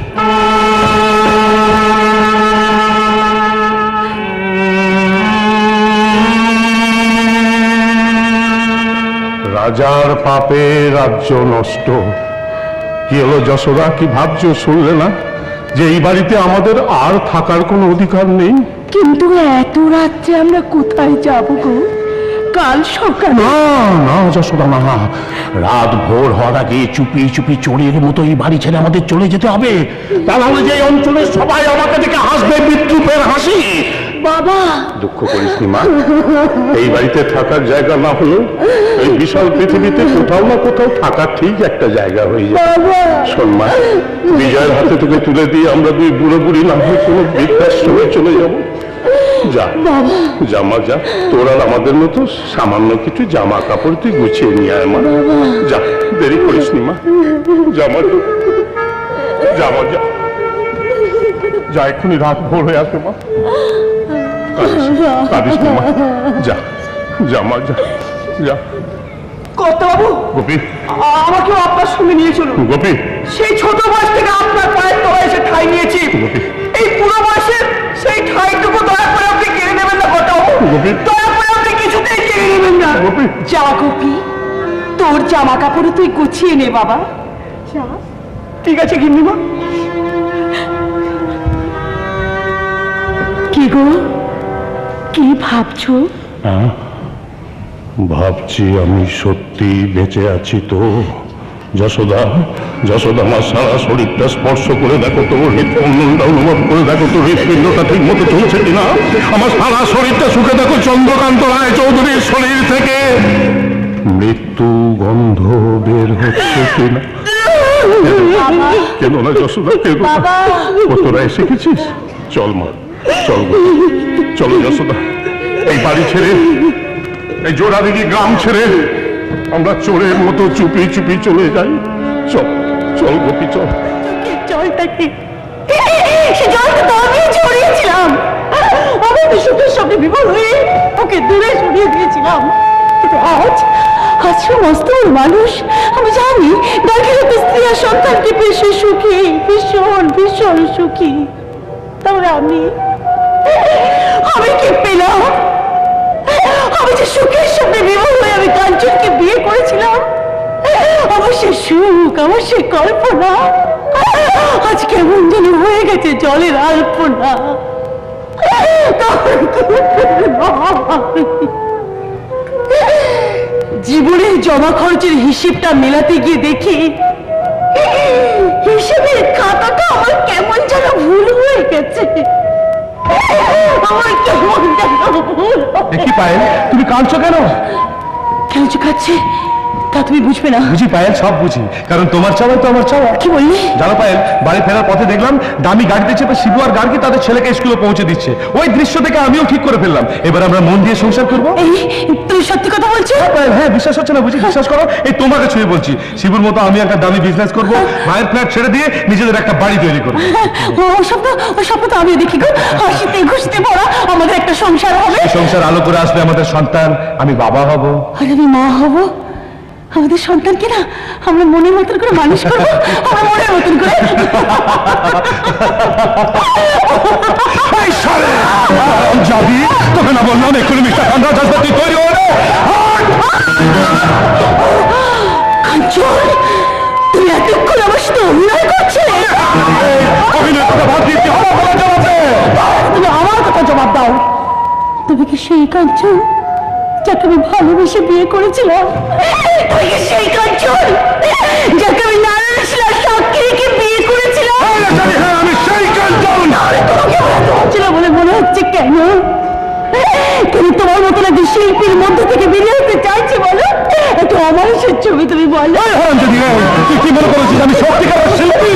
[SPEAKER 4] রাজার পাপে রাজ্য নষ্ট। কি হলো যশোদা, কি ভাবছো? শুনলে না যে এই বাড়িতে আমাদের আর থাকার কোনো অধিকার নেই?
[SPEAKER 5] কিন্তু এত রাত্রে আমরা কোথায় যাব গো? কাল সকালে
[SPEAKER 8] না না যশোদা, না, রাত ভোর হওয়ার আগে চুপি চুপি চোরের মতো এই বাড়ি ছেড়ে আমাদের চলে যেতে হবে। তা নাহলে যে অঞ্চলের সবাই আমাকে দেখে হাসবে বিদ্রুপের হাসি।
[SPEAKER 5] বাবা,
[SPEAKER 4] দুঃখ করিস নি মা, এই বাড়িতে থাকার জায়গা না হলেও এই বিশাল পৃথিবীতে কোথাও না কোথাও থাকার ঠিক একটা জায়গা হয়ে যায়। শোন মা, বিজয়ের হাতে তোকে তুলে দিয়ে আমরা দুই বুড়ো বুড়ি না হয়ে কোনো বৃদ্ধাশ্রমে চলে যাবো। যা জামা, যা, তোর আর আমাদের মতো সামান্য কিছু জামা কাপড় তুই গুছিয়ে নিয়ে আয় মা। যা, দেরি করিস নি মা, জামা জামা যা যা, এক্ষুনি রাত ভোর হয়ে আসবে মা। কাঁদিস নি মা, যা জামা, যা যা।
[SPEAKER 5] কর্তাবাবু,
[SPEAKER 4] গোপী,
[SPEAKER 5] আমাকেও আপনার সঙ্গে নিয়ে চলুন।
[SPEAKER 4] গোপী,
[SPEAKER 5] সেই ছোট বয়স থেকে আপনার পায়ের তলায় এসে ঠাঁই নিয়েছি। এই পুরো বয়সের সেই ঠাঁইটুকু দয়া করে আপনি কেড়ে নেবেন না কর্তাবাবু। দয়া করে আপনি কিছুতেই কেড়ে নেবেন না। যা গোপী, তোর জামা কাপড় তুই গুছিয়ে নে বাবা। ঠিক আছে গিন্নিমা। কি গো, কি ভাবছো?
[SPEAKER 4] ভাবছি আমি সত্যি বেঁচে আছি তো। যশোদা, যশোদা, আমার সারা শরীরটা স্পর্শ করে দেখো তো, হৃদস্পন্দনটা অনুভব করে দেখো তো, হৃদপিণ্ডটা ঠিক মতো চলছে কিনা। আমার সারা শরীরটা শুকে দেখো, চন্দ্রকান্ত রায় চৌধুরীর শরীর থেকে মৃত্যু গন্ধ বের হচ্ছে কিনা। কেন না যশোদা, কেন না? তোরা এসে গেছিস? চল মা, চল চলো যশোদা, এই বাড়ি ছেড়ে, এই জোড়াদিঘি গ্রাম ছেড়ে আমরা চোরের মতো চুপি চুপি চলে যাই। চল চল গোপী, চল।
[SPEAKER 5] জলটা কি? সে জলটা তো আমি ছড়িয়েছিলাম। আমি তো সুখের সামনে বিভোর হয়ে ওকে দূরে সরিয়ে দিয়েছিলাম। কিন্তু আজ আজ সমস্ত মানুষ, আমি জানি দাখিলতে স্ত্রী আর সন্তানকে বেশি সুখী, ভীষণ ভীষণ সুখী। তাহলে আমি আমি কি পেলাম? আমি যে সুখের সামনে বিভোর হয়ে আমি কাঞ্চনকে বিয়ে করেছিলাম, আমার সে সুখ, আমার সে কল্পনা আজ কেমন যেন হয়ে গেছে জলের আলপনা। জীবনের জমা খরচের হিসেবটা মেলাতে গিয়ে দেখি হিসেবের খাতাটা আমার কেমন যেন ভুল হয়ে গেছে। আমার কেমন যেন ভুল।
[SPEAKER 8] কি পায়, তুমি কাঁদছো কেন?
[SPEAKER 5] কেন চুকাচ্ছে? তা তুমি বুঝবে না?
[SPEAKER 7] বুঝি পায়েল, সব বুঝি, কারণ তোমার চাওয়াই তো আমার চাওয়া।
[SPEAKER 5] কি বললি?
[SPEAKER 7] জানো পায়েল, বাড়ি ফেরার পথে দেখলাম দামি গাড়িতে চেপে শিবু আর গার্গী তাদের ছেলেকে স্কুলে পৌঁছে দিচ্ছে। ওই দৃশ্য দেখে আমিও ঠিক করে ফেললাম, এবার আমরা মন দিয়ে সংসার করবো।
[SPEAKER 5] এই তুমি সত্যি কথা বলছো?
[SPEAKER 7] হ্যাঁ, বিশ্বাস হচ্ছে না বুঝি? বিশ্বাস করো, এই তোমাকে ছুঁয়ে বলছি, শিবুর মতো আমি একটা দামি বিজনেস করবো, মায়ের ফ্ল্যাট ছেড়ে দিয়ে নিজেদের একটা বাড়ি তৈরি করবো।
[SPEAKER 5] ও স্বপ্ন, ওই স্বপ্ন তো আমিও দেখি গো। হাসিতে খুশিতে ভরা আমাদের একটা সংসার হবে।
[SPEAKER 7] এই সংসার আলো করে আসবে আমাদের সন্তান, আমি বাবা হব
[SPEAKER 5] আর আমি মা হব। আমাদের সন্তানকে না আমরা মনের মতন করে মানুষ করবো, আমরা মনের মতন করে।
[SPEAKER 7] যাবি তোকে না বললাম এক্ষুনি মিস্টার খানরাজ আসবে, তুই তৈরি হয়ে নে।
[SPEAKER 5] কাঞ্চন, তুমি এতক্ষণ আমার সাথে অভিনয় করছিলে?
[SPEAKER 7] অভিনয় কথা বাদ দিয়ে তুই আমার কথা জবাব দে।
[SPEAKER 5] তুমি আমার কথা জবাব দাও। তুমি কি সেই কাঞ্চন যাকে আমি ভালোবেসে বিয়ে করেছিলাম? তুমি কি সেই কাঞ্চন যাকে আমি নারায়ণ শিলার সাক্ষী রেখে বিয়ে করেছিলাম?
[SPEAKER 7] হ্যাঁ, আমি সেই কাঞ্চন।
[SPEAKER 5] তোমাকে ভালো হচ্ছিল বলে মনে হচ্ছে কেন? তুমি তোমার মতন একজন শিল্পীর মধ্যে থেকে বেরিয়ে হতে চাইছি বলো? একটু অমানুষের ছবি তুমি বলো।
[SPEAKER 7] তুই কি মনে করেছিস আমি সত্যিকার শিল্পী?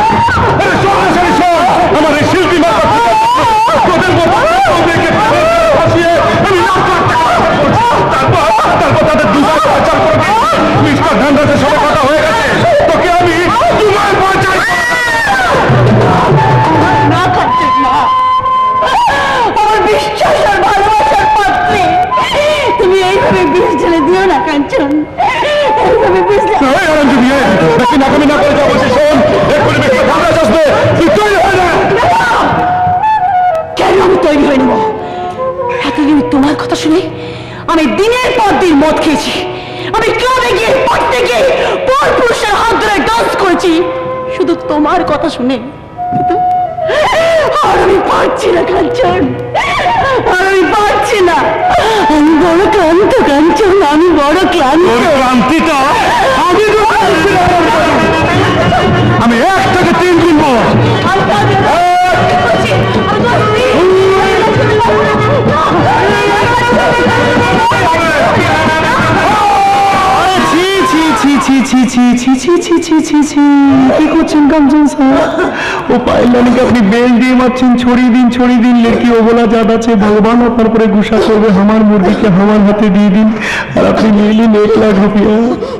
[SPEAKER 7] আমার এই শিল্পী তোদের মতো তারপর তাদের দুবার পাচার করে মিস্টার খানরাজের সাথে কথা হয়ে গেছে, তোকে আমি দুবার পাচার
[SPEAKER 5] না কাঞ্চন না, আমার বিশ্বাস আর ভালোবাসার পাত্রে তুমি এইভাবে বিষ ঢেলে দিও না কাঞ্চন, এইভাবে বিষ
[SPEAKER 7] বেশি নাকামি না করে যা বলছি শোন, এক্ষুনি মিস্টার খানরাজ আসবে, তুই তৈরি হয়ে না।
[SPEAKER 5] কেন আমি তৈরি হয়ে নেব? এতদিন তোমার কথা শুনে আমি দিনের পর দিন মদ খেয়েছি, আমি ক্লাবে গিয়ে পড়তে গিয়ে পর পুরুষের হাত ধরে ডান্স করেছি শুধু তোমার কথা শুনে। আর আমি পারছি না কাঞ্চন, আর আমি পারছি না, আমি বড় ক্লান্ত কাঞ্চন, আমি বড় ক্লান্ত।
[SPEAKER 7] ক্লান্তিটা আমি আমি এক থেকে তিন কিনবো।
[SPEAKER 1] কি করছেন কাঞ্চন স্যার? ও পাইলানিকে আপনি বেল দিয়ে মারছেন, ছড়িয়ে দিন ছড়িয়ে দিন, লেকি ওবলা জাত আছে, ভগবান আপনার পরে গুসা করবে, আমার মুরগিকে আমার হাতে দিয়ে দিন, আর আপনি নিয়ে নিন এক লাখ রুপিয়া।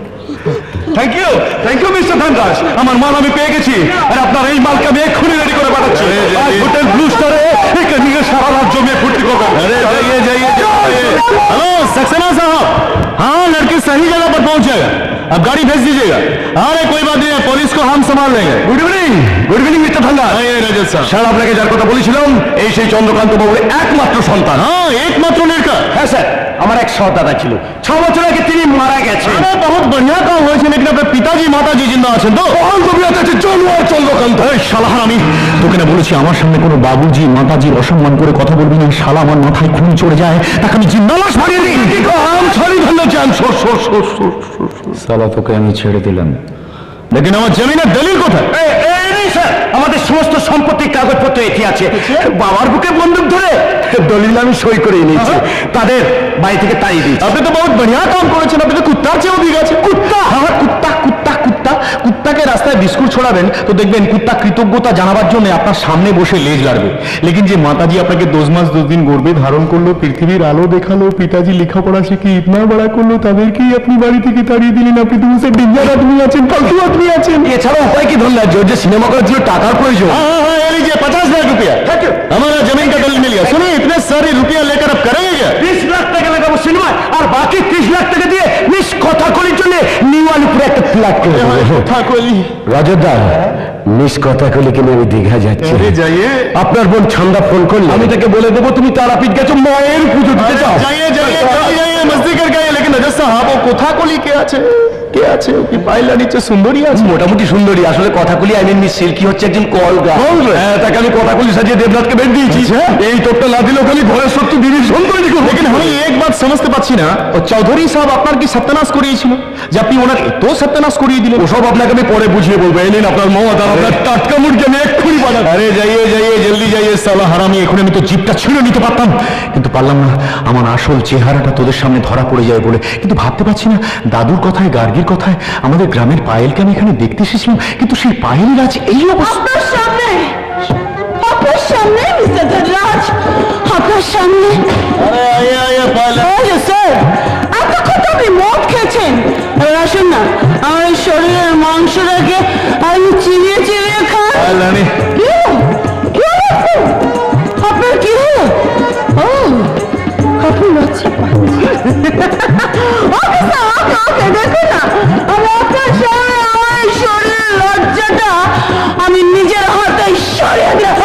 [SPEAKER 7] Thank you, thank you mister Khanraj, আমার মাল আমি পেয়ে গেছি, আর আপনার এই মালকে আমি এক্ষুনি রেডি করে পাঠাচ্ছি। হোটেল ব্লু স্টারে একে নিয়ে সারা রাত জমিয়ে ফুর্তি করবেন।
[SPEAKER 8] जाइए जाइए हेलो सक्सेना साहब, हाँ लड़के सही जगह पर पहुंचेगा, अब गाड़ी भेज दीजिएगा। अरे कोई बात नहीं, पुलिस को हम संभाल लेंगे।
[SPEAKER 7] Good evening, good evening mister Khanraj.
[SPEAKER 8] Rajat साहब,
[SPEAKER 7] স্যার আপনাকে যার কথা বলেছিলাম এই সেই চন্দ্রকান্ত বাবুর একমাত্র সন্তান।
[SPEAKER 8] हाँ एकमात्र लड़का।
[SPEAKER 7] হ্যাঁ স্যার, আমার এক সহদাদা ছিল, ছ বছর আগে তিনি মারা গেছেন।
[SPEAKER 8] अरे बहुत बढ़िया काम হয়েছে, लेकिन अपने पिताजी माताजी जिंदा আছেন তো?
[SPEAKER 7] বহাল কবিরাজ আছে জন্মার চন্দ্রকান্ত।
[SPEAKER 1] এই শালাহার, আমি তোকে না বলেছি আমার সামনে কোনো বাবুজি মাতাজির অসম্মান করে কথা বলবি না, শালা আমার মাথায় খুন চড়ে যায়, তাকে আমি জিন্দা লাশ বানিয়ে দিই।
[SPEAKER 7] আম ছড়ি ধরলে চান সর সর সর সর
[SPEAKER 1] শালা তোকে আমি ছেড়ে দিলাম,
[SPEAKER 8] लेकिन আমার জমিনের দলিল কোথায়?
[SPEAKER 7] এই নেই স্যার, আমাদের সমস্ত সম্পত্তির কাগজপত্র এটি আছে। বাবার বুকে বন্দুক ধরে দলিল আমি সই করে নিয়েছি, তাদের বাড়ি থেকে তাড়িয়ে দিয়েছি।
[SPEAKER 1] আপনি তো বহুত বড়িয়া কাম করেছেন, আপনি তো কুত্তার চেয়েও দিয়ে গেছে। কুত্তা? হ্যাঁ কুত্তা কুত্তা কুত্তা কুত্তাকে রাস্তায় বিস্কুট ছড়াবেন তো দেখবেন কুত্তা কৃতজ্ঞতা জানাবার জন্য আপনার সামনে বসে লেজ লাড়বে। লেকিন যে মাতাজি আপনাকে দশ মাস দশ দিন গর্বে ধারণ করলো, পৃথিবীর আলো দেখালো, পিতাজি লেখাপড়া শিখে ইতনা বড়া করলো, তাদেরকেই আপনি বাড়ি থেকে তাড়িয়ে দিলেন। আপনি তো সে ডেঞ্জার আদমি আছেন, ফালতু আদমি আছেন।
[SPEAKER 7] এছাড়া উপায় কি ধরলেন? যে সিনেমা করার জন্য টাকার প্রয়োজন।
[SPEAKER 8] हाँ हाँ ये लीजिए पचास लाख रुपया, हमारा जमीन का दलील मिल गया। सुनिए इतने सारे रुपया लेकर अब करेंगे क्या?
[SPEAKER 7] বিশ লাখ টাকা লাগাবো সিনেমায়, আর বাকি ত্রিশ লাখ টাকা দিয়ে মিস কথা কলির জন্য নিউ আলিপুরে একটা ফ্ল্যাট করে রাজদার। মিস কথা কলি কিনে আমি দীঘা যাচ্ছি।
[SPEAKER 1] যাইয়ে
[SPEAKER 7] আপনার বোন ছন্দা ফোন করলে আমি তাকে বলে দেবো তুমি তারাপীঠ গেছো মায়ের পুজো দিতে যাও।
[SPEAKER 1] যাইয়ে যাইয়ে যাইয়ে মস্তি করে গাইয়ে, লেকিন নজর সাহেব ও কোথা কলি কে আছে? কে আছে? ও কি পাইলা নিচে সুন্দরী আছে?
[SPEAKER 7] মোটামুটি সুন্দরী, আসলে কথাগুলি আই মিন মিস সিল্কি হচ্ছে একজন কল গায়। হ্যাঁ, তাকে আমি কথাগুলি সাজিয়ে দেবনাথকে বের দিয়েছি। এই তোরটা না দিলেও খালি ঘরের সত্যি দিদির সুন্দরী।
[SPEAKER 1] लेकिन আমি এক বাত সমঝতে পারছি না, ও চৌধুরী সাহেব আপনার কি সত্যানাশ করিয়েছিল যে আপনি ওনার এত সত্যানাশ করিয়ে দিলেন?
[SPEAKER 7] ওসব আপনাকে আমি পরে বুঝিয়ে বলবো। এই নিন আপনার মমতা, আপনার টাটকা মুরগি আমি এক্ষুনি বানাবো।
[SPEAKER 8] अरे जाइए जाइए जल्दी जाइए
[SPEAKER 1] সালা হারামি, এখন আমি তো জিপটা ছিঁড়ে নিতে পারতাম, কিন্তু পারলাম না। আমার আসল চেহারাটা তোদের সামনে ধরা পড়ে যায় বলে। কিন্তু ভাবতে পারছি না, দাদুর কথায় গার্গীর কথায় আমাদের গ্রামের পায়েলকে আমি এখানে দেখতে এসেছিলাম, কিন্তু সেই পায়েলের আজ এই অবস্থা।
[SPEAKER 5] আপনার সামনে, আপনার সামনে মিস্টার ধনরাজ, আপনার সামনে। স্যার, এতক্ষণ তো আপনি মদ খেয়েছেন। এবার আসুন না, আমার শরীরের মাংসটাকে আমি চিনিয়ে চিনিয়ে খান। আপনার কি হলো? ও, আপনি লজ্জা পাচ্ছেন। ওকে স্যার, ওকে ওকে, দেখুন না, আমি আপনার সামনে আমার শরীরের লজ্জাটা আমি নিজের হাতে সরিয়ে দিলাম।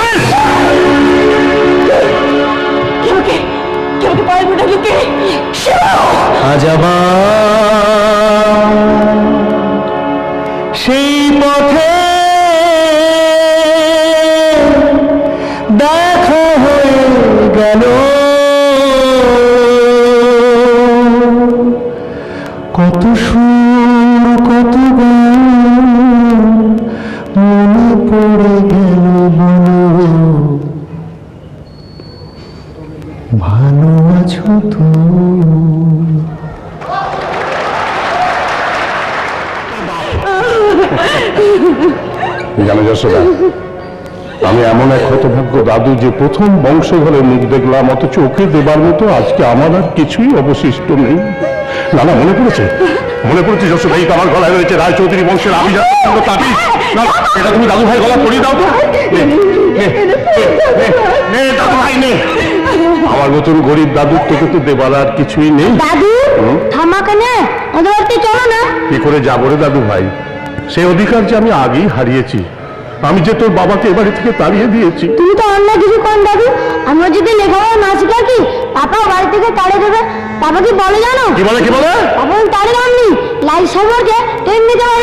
[SPEAKER 5] কেউকে কেউকে পারবো না, কেউকে
[SPEAKER 1] আজ আবার সেই পথে দেখা হয়ে গেল, কত সুর কত গান মনে পড়ে গেল, বলো ভালো আছো তো?
[SPEAKER 7] জানো যশোদা, আমি এমন এক হতভাগ্য দাদু যে প্রথম বংশ ঘরে মুখ দেখলাম, অথচ ওকে দেবার মতো আজকে আমার আর কিছুই অবশিষ্ট নেই। না না, মনে পড়েছে, মনে পড়েছে যশোদা, এই তো আমার গলায় রয়েছে রায়চৌধুরী বংশের আভিজাত তাবিজ। এটা তুমি দাদু ভাই গলা পরিয়ে দাও তো। দাদু ভাই নে, আমার মতন গরিব দাদুর থেকে তো দেবার আর কিছুই নেই।
[SPEAKER 5] দাদু থামা কেন, ওদের বাড়িতে চলো না।
[SPEAKER 7] কি করে যাবো রে দাদু ভাই, সেই অধিকার যে আমি আগেই হারিয়েছি। আমি যে তোর বাবাকে এ বাড়ি থেকে তাড়িয়ে দিয়েছি।
[SPEAKER 5] তুমি তো অন্য কিছু করেন দাদু, আমরা যদি লেখাপড়া না শিখা কি পাপা বাড়ি থেকে তাড়িয়ে দেবে? পাপা কি বলে জানো?
[SPEAKER 7] কি বলে কি বলে?
[SPEAKER 5] পাপা তাড়িয়ে দেননি, লাল সাগরকে ট্রেন নিতে পারে।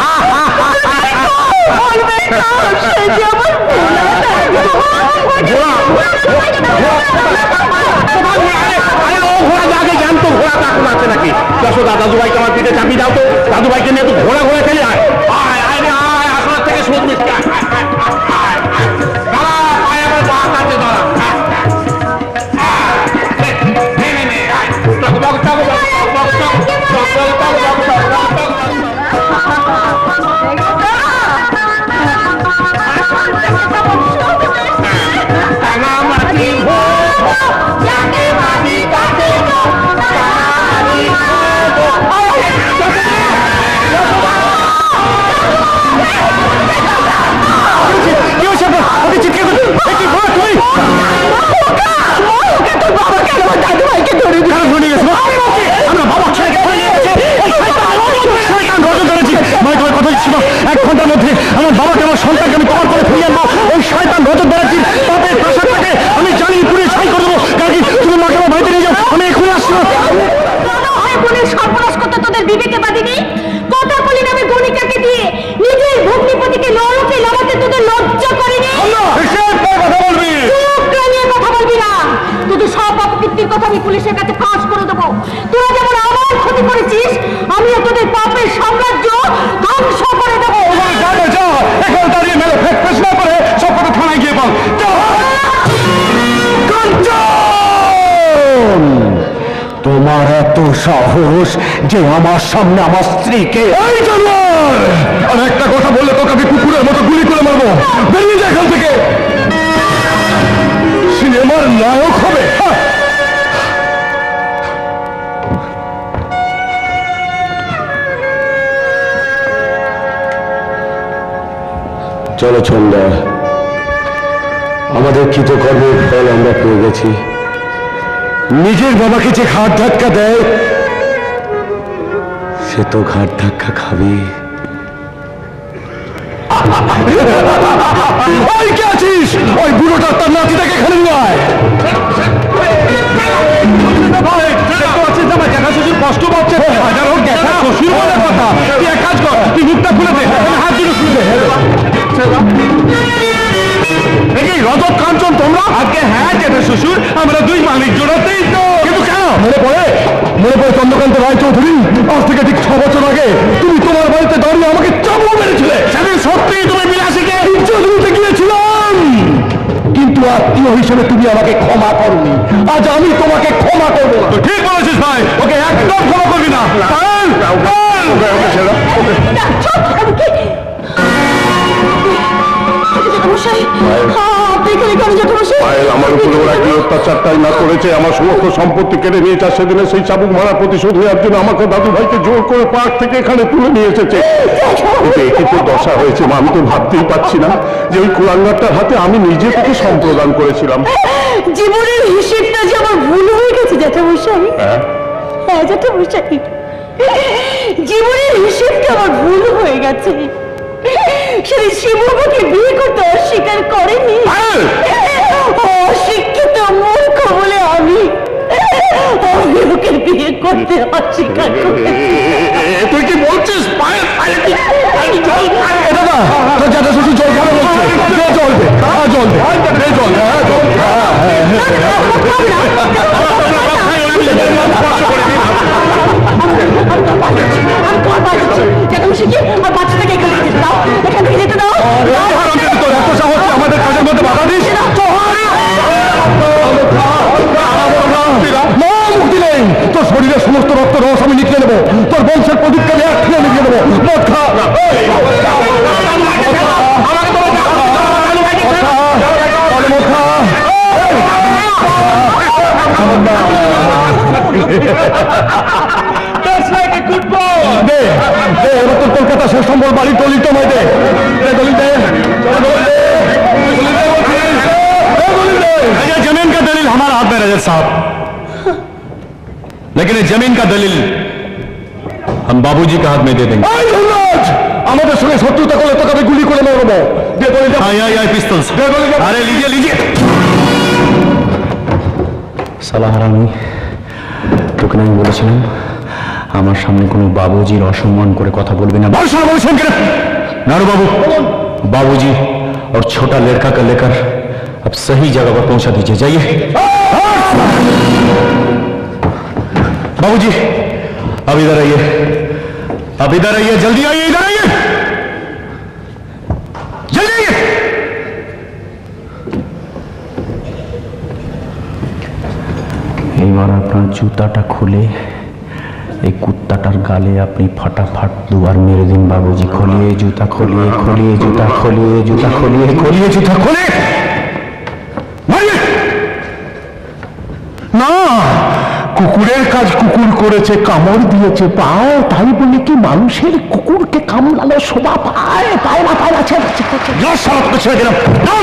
[SPEAKER 8] জানতো ঘোড়া এখন আছে নাকি? যশোদা, দাদু ভাইকে আমার পিঠে চাপিয়ে দাও তো। দাদু ভাইকে নিয়ে তো ঘোড়া ঘোড়া খেলে আয় আয় আয় রে, আয় আসলে থেকে সুদ মিষ্টি।
[SPEAKER 1] এক ঘন্টার মধ্যে আমার বাবাকে আমার সন্তানকে আমি কভার করে ফিরিয়ে আনবো। ওই শয়তান নজর ধরাচ্ছি, পাপের প্রাসাদটাকে আমি জানি পুরে ছাই করে দেবো। কাকি, তুমি মাকে আমার বাড়িতে নিয়ে যাও, আমি এখনই আসছি।
[SPEAKER 5] সর্বনাশ করতে তোদের বিবেকে বাদিনি? কথা বলি নামে গণিকাকে দিয়ে নিজের ভগ্নিপতিকে নরকে নামাতে তোদের লজ্জা করেনি?
[SPEAKER 1] কথা বলবি,
[SPEAKER 5] কথা বলবি না। তোদের সব অপকীর্তির কথা আমি পুলিশের কাছে ফাঁস করে দেবো। তোরা যেমন আমার ক্ষতি করেছিস, আমিও তোদের পাপের সাম্রাজ্য ধ্বংস করে দেবো।
[SPEAKER 1] এখন দাঁড়িয়ে মেলে ফেস না করে সব কথা থানায় গিয়ে বল। তোমার এত সাহস যে আমার সামনে আমার স্ত্রীকে এই জানোয়ার! আর একটা কথা বললে তোকে আমি কুকুরের মতো গুলি করে মারবো। বেরিয়ে যায় এখান থেকে। সিনেমার নায়ক হবে।
[SPEAKER 7] চলো ছন্দা, আমাদের কৃতকর্মের ফল আমরা পেয়ে গেছি। নিজের বাবাকে যে ঘাট ধাক্কা দেয়, সে তো ঘাট ধাক্কা খাবে।
[SPEAKER 1] ওই কে আছিস? ওই বুড়োটা তার নাতিটাকে এখানে নয়। কষ্ট পাচ্ছে, হাজার হোক দেখা শ্বশুর বলে কথা। তুই এক কাজ কর, তুই মুখটা খুলে দে, হাত দুটো খুলে দে। রজত কাঞ্চন তোমরা? আজকে হ্যাঁ জেঠা শ্বশুর, আমরা দুই মালিক জোড়াতেই তো। কিন্তু কেন মনে পড়ে? মনে পড়ে চন্দ্রকান্ত রায়চৌধুরী আজ থেকে ঠিক ছ বছর আগে তুমি তোমার বাড়িতে দাঁড়িয়ে আমাকে চাবুক মেরেছিলে। সেদিন সত্যিই তুমি বিলাসীকে ইজ্জত দিতে গিয়েছিলাম, কিন্তু
[SPEAKER 7] আত্মীয় হিসেবে তুমি আমাকে ক্ষমা করনি, আজ আমি তোমাকে ক্ষমা করবো। ঠিক বলেছিস ভাই, ওকে একদম ক্ষমা করবি না। আমার উপরে ওরা কি অত্যাচারটাই না করেছে, আমার সমস্ত সম্পত্তি কেড়ে নিয়েছে, সেদিনে সেই চাবুক মারা প্রতিশোধ নেওয়ার জন্য আমাকে দাদু ভাইকে জোর করে পার্ক থেকে এখানে তুলে নিয়ে এসেছে। একই তো দশা হয়েছে মা, আমি তো ভাবতেই পারছি না যে ওই কুলাঙ্গারটার হাতে আমি নিজে থেকে সম্প্রদান করেছিলাম।
[SPEAKER 5] জীবনের হিসেবটা যে আমার ভুল হয়ে গেছে জ্যাঠামশাই। হ্যাঁ জ্যাঠামশাই, জীবনের হিসেবটা আমার ভুল হয়ে গেছে। সেদিন শিববাবুকে বিয়ে করতে অস্বীকার করেনি, অশিক্ষিত মূর্খ বলে আমি আমি ওকে বিয়ে করতে অস্বীকার করেছি।
[SPEAKER 7] তুই কি বলছিস? দাদা তোর জ্যাঠা শ্বশুর জল খাবে বলছে, জল দে, জল দে, জল
[SPEAKER 5] বাচ্চাটাকে এখানে যেতে দাও, এখান থেকে যেতে দাও।
[SPEAKER 7] তোর এত সাহস আমাদের কাজের মধ্যে বাধা দিস? মুক্তি নেই, তোর শরীরের সমস্ত রক্ত রস আমি লিখে নেবো, তোর বংশের প্রদীপকে আমি এক লিখে নেবো। মদ খা, কলকাতা শেষ সম্বল বাড়ির দলিল তোমায় দে, দলিল দে। जमीन का दलील हमारा हाथ में रजत साहब, लेकिन ये जमीन का दलील हम बाबूजी के हाथ में दे देंगे। আমাদের সঙ্গে শত্রুতা করলে তোকে আমি গুলি করে মারবো। দে দলিল। আয় আয় আয় পিস্তল। দে দলিল। আরে লিজিয়ে লিজিয়ে।
[SPEAKER 1] সালা হারামি, তোকে আমি বলেছিলাম আমার সামনে কোনো বাবুজির অসম্মান করে কথা বলবি না। नारू बाबू, बाबूजी और छोटा लड़का का लेकर अब सही जगह पर पहुंचा दीजिए, जाइए। बाबूजी अब इधर आइए, अब इधर आइए, जल्दी आइए, इधर आइए, जल्दी आइए। এবার আপনার জুতাটা খুলে এই কুত্তাটার গালে আপনি ফটাফট দুবার মেরে দিন বাবুজি। খোলিয়ে জুতা, খোলিয়ে খোলিয়ে জুতা, খোলিয়ে জুতা, খোলিয়ে খোলিয়ে জুতা, খোলে।
[SPEAKER 7] না, কুকুরের কাজ কুকুর করেছে, কামড় দিয়েছে পায়, তাই বলে কি মানুষের কুকুরকে কামড়ানো শোভা পায়? পায় না, পায় না। ছেড়ে দিলাম।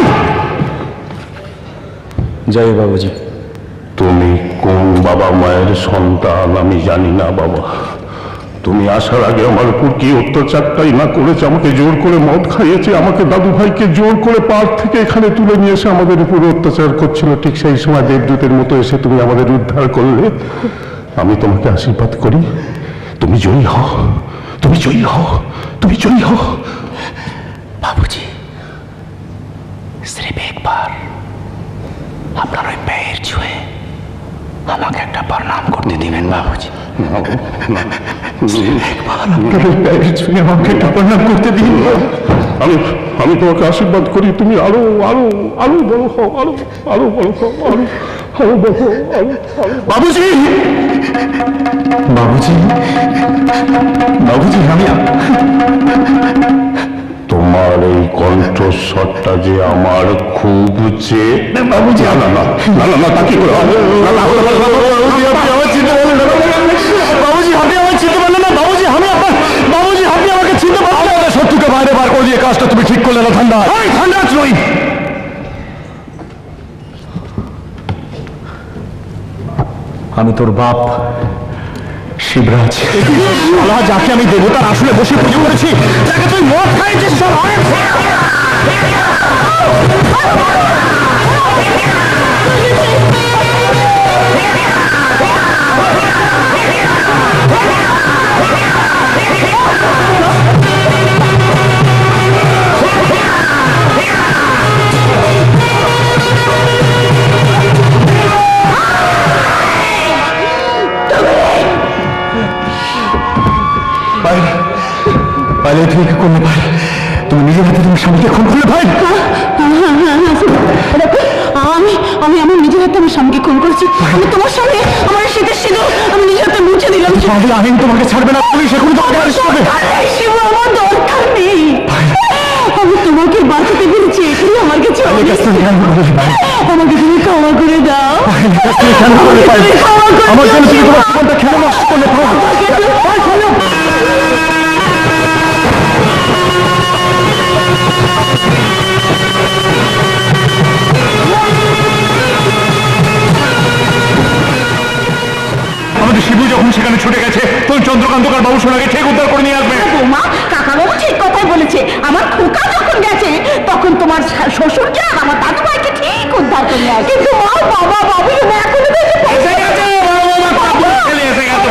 [SPEAKER 1] জয় বাবুজি।
[SPEAKER 7] তুমি কোন বাবা মায়ের সন্তান আমি জানি না বাবা, তুমি আসার আগে আমার উপর কি অত্যাচারটাই না করেছে, আমাকে জোর করে মদ খাইয়েছে, আমাকে দাদু ভাইকে জোর করে পার্ক থেকে এখানে তুলে নিয়ে এসে আমাদের উপর অত্যাচার করছিল। ঠিক সেই সময় দেবদূতের মতো এসে তুমি আমাদের উদ্ধার করলে। আমি তোমাকে আশীর্বাদ করি, তুমি জয়ী হও, তুমি জয়ী হও, তুমি জয়ী হও।
[SPEAKER 1] বাবুজি সির্ফ একবার আপনার ওই পায়ের ছুঁয়ে আমাকে একটা প্রণাম করতে দিবেন বাবুজি। আমাকে একটা প্রণাম করতে দিন।
[SPEAKER 7] আমি আমি তোমাকে আশীর্বাদ করি, তুমি আরো আরো আরো বড় হও, আরো আরো বড় হও, আরো আরো বড় হও, আরো বাবুজি,
[SPEAKER 1] বাবুজি, বাবুজি আমি
[SPEAKER 7] তোমার এই কণ্ঠস্বরটা যে আমার খুব চেয়ে। বাবুজি না না না না না তা কি করে? বাবুজি আপনি আমার চিনতে পারলেন না? বাবুজি আমি আপনার, বাবুজি আপনি আমাকে চিনতে পারলেন না? শত্রুকে বাইরে বার করে দিয়ে কাজটা তুমি ঠিক করলে না। ঠান্ডা ঠান্ডা নই,
[SPEAKER 1] আমি তোর বাপ শিবরাজ,
[SPEAKER 7] যাকে আমি দেবতার আসলে বসে পুজো করেছি, তাকে তুই মদ খাইছিস।
[SPEAKER 1] পাইলে তুমি কি করলে ভাই? তুমি নিজের হাতে তোমার স্বামীকে খুন করলে ভাই?
[SPEAKER 5] স্বামীকে খুন করেছি, আমি তোমার সামনে আমার শীতের সিঁদুর আমি নিজের হাতে মুছে দিলাম।
[SPEAKER 1] আইন তোমাকে ছাড়বে না, পুলিশ এখন তোমাকে অ্যারেস্ট করবে।
[SPEAKER 5] শিবু, আমার দরকার নেই, আমি তোমাকে বাঁচাতে পেরেছি, এটাই আমার কাছে অনেক। আমাকে তুমি ক্ষমা করে দাও।
[SPEAKER 1] আমার জন্য তুমি তোমার জীবনটা খেলে নষ্ট করলে। আমাদের শিবু যখন সেখানে ছুটে গেছে তখন চন্দ্রকান্তকার বাবু সোনাকে ঠিক উদ্ধার করে নিয়ে আসবে।
[SPEAKER 5] বৌমা, কাকাবাবু ঠিক কথাই বলেছে, আমার খোকা যখন গেছে তখন তোমার শ্বশুরকে আর আমার দাদু ভাইকে ঠিক উদ্ধার করে নিয়ে আসবে। কিন্তু মা, বাবা, বাবু এখন
[SPEAKER 2] এসে গেছে, ছেলে এসে গেছে।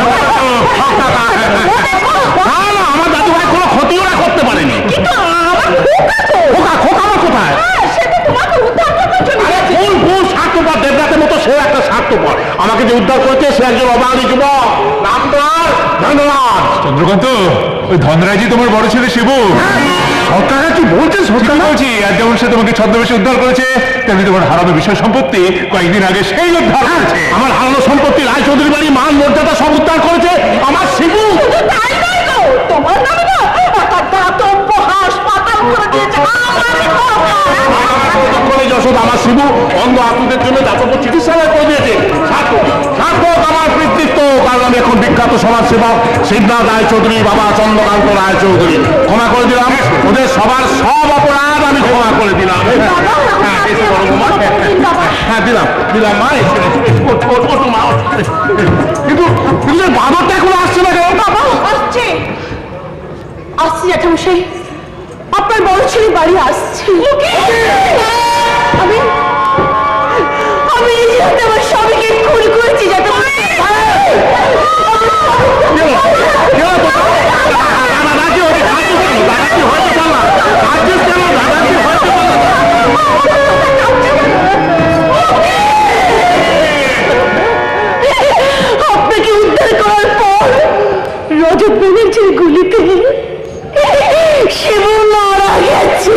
[SPEAKER 2] না না, আমার দাদু ভাই কোনো ক্ষতি ওরা করতে পারেনি।
[SPEAKER 5] কিন্তু আমার খোকা তো,
[SPEAKER 2] খোকা খোকা আমার কোথায়?
[SPEAKER 5] সে তো তোমাকে উদ্ধার করতে চলে গেছে।
[SPEAKER 2] কোন কোন স্বার্থপর দেবরাতের মতো সে একটা স্বার্থপর। আমাকে যে উদ্ধার করেছে সে একজন অবাঙালি যুবক। নাম তার ধন্যবাদ।
[SPEAKER 4] চন্দ্রকান্ত, ওই ধনরাজি তোমার বড় ছেলে শিবু।
[SPEAKER 2] সরকার কি বলছে? সরকার
[SPEAKER 4] বলছি, আর যেমন সে তোমাকে ছদ্মবেশে উদ্ধার করেছে, তেমনি তোমার হারানো বিষয় সম্পত্তি কয়েকদিন আগে সেই উদ্ধার করেছে।
[SPEAKER 2] আমার হারানো সম্পত্তি রায়চৌধুরী বাড়ি মান মর্যাদা সব উদ্ধার করেছে আমার শিবু।
[SPEAKER 5] তাই নয় গো, তোমার নামে না একটা দাতব্য হাসপাতাল করে দিয়েছে
[SPEAKER 2] করে যশোদা আমার শিবু অন্ধ আত্মীয়দের জন্য দাতব্য চিকিৎসালয় করে দিয়েছে। সার্থক সার্থক আমার কৃতিত্ব, কারণ আমি এখন বিখ্যাত সমাজসেবক শিবনাথ রায়চৌধুরী বাবা চন্দ্রকান্ত রায়চৌধুরী। ক্ষমা করে দিলাম, ওদের সবার সব অপরাধ আমি ক্ষমা করে দিলাম। হ্যাঁ এসে বড় বৌমা, হ্যাঁ দিলাম দিলাম মা। এসে মা, কিন্তু কিন্তু বাদরটা এখন আসছে না কেন?
[SPEAKER 5] বাবা আসছে, আসছি জ্যাঠামশাই, আপনার বড় ছেলে বাড়ি আসছে। আমি আমি নিজে হাতে আমার স্বামীকে খুন করেছি জ্যাঠামশাই। আপনাকে উদ্ধার করার পর রজত ব্যানার্জির গুলিতে শিবু মারা গেছে।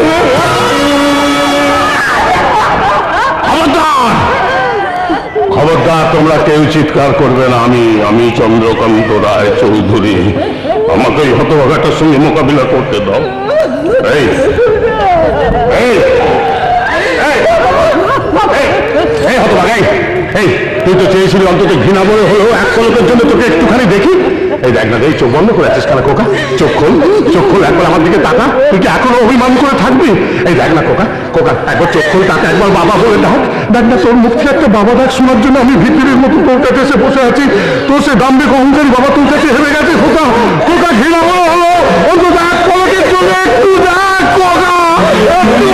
[SPEAKER 2] খবরদার খবরদার, তোমরা কেউ চিৎকার করবে না। আমি আমি চন্দ্রকান্ত রায় চৌধুরী, আমাকে এই হতভাগাটার সঙ্গে মোকাবিলা করতে দাও। এই এই এই হতভাগা, এই তুই তো চেয়েছিলি অন্তত ঘৃণা বলে হলেও এক পলকের জন্য তোকে একটুখানি দেখি। এই দেখ না, এই চোখ বন্ধ করে আছিস কেন খোকা? চোখ খোল, চোখ খোল, একবার আমার দিকে তাকা। তুই কি এখনো অভিমান করে থাকবি? এই দেখ না খোকা, খোকা একবার চোখ খোল, তাকে একবার বাবা বলে ডাক। দেখ না, তোর মুখ থেকে একটা বাবা ডাক শোনার জন্য আমি ভিতরের মতো তোর কাছে এসে বসে আছি। তোর সে দাম্ভিক অহংকারী বাবা তোর কাছে হেরে গেছে। খোকা খোকা ঘৃণা বলে হলো অন্তত এক পলকের জন্য একটু দেখ খোকা, একটু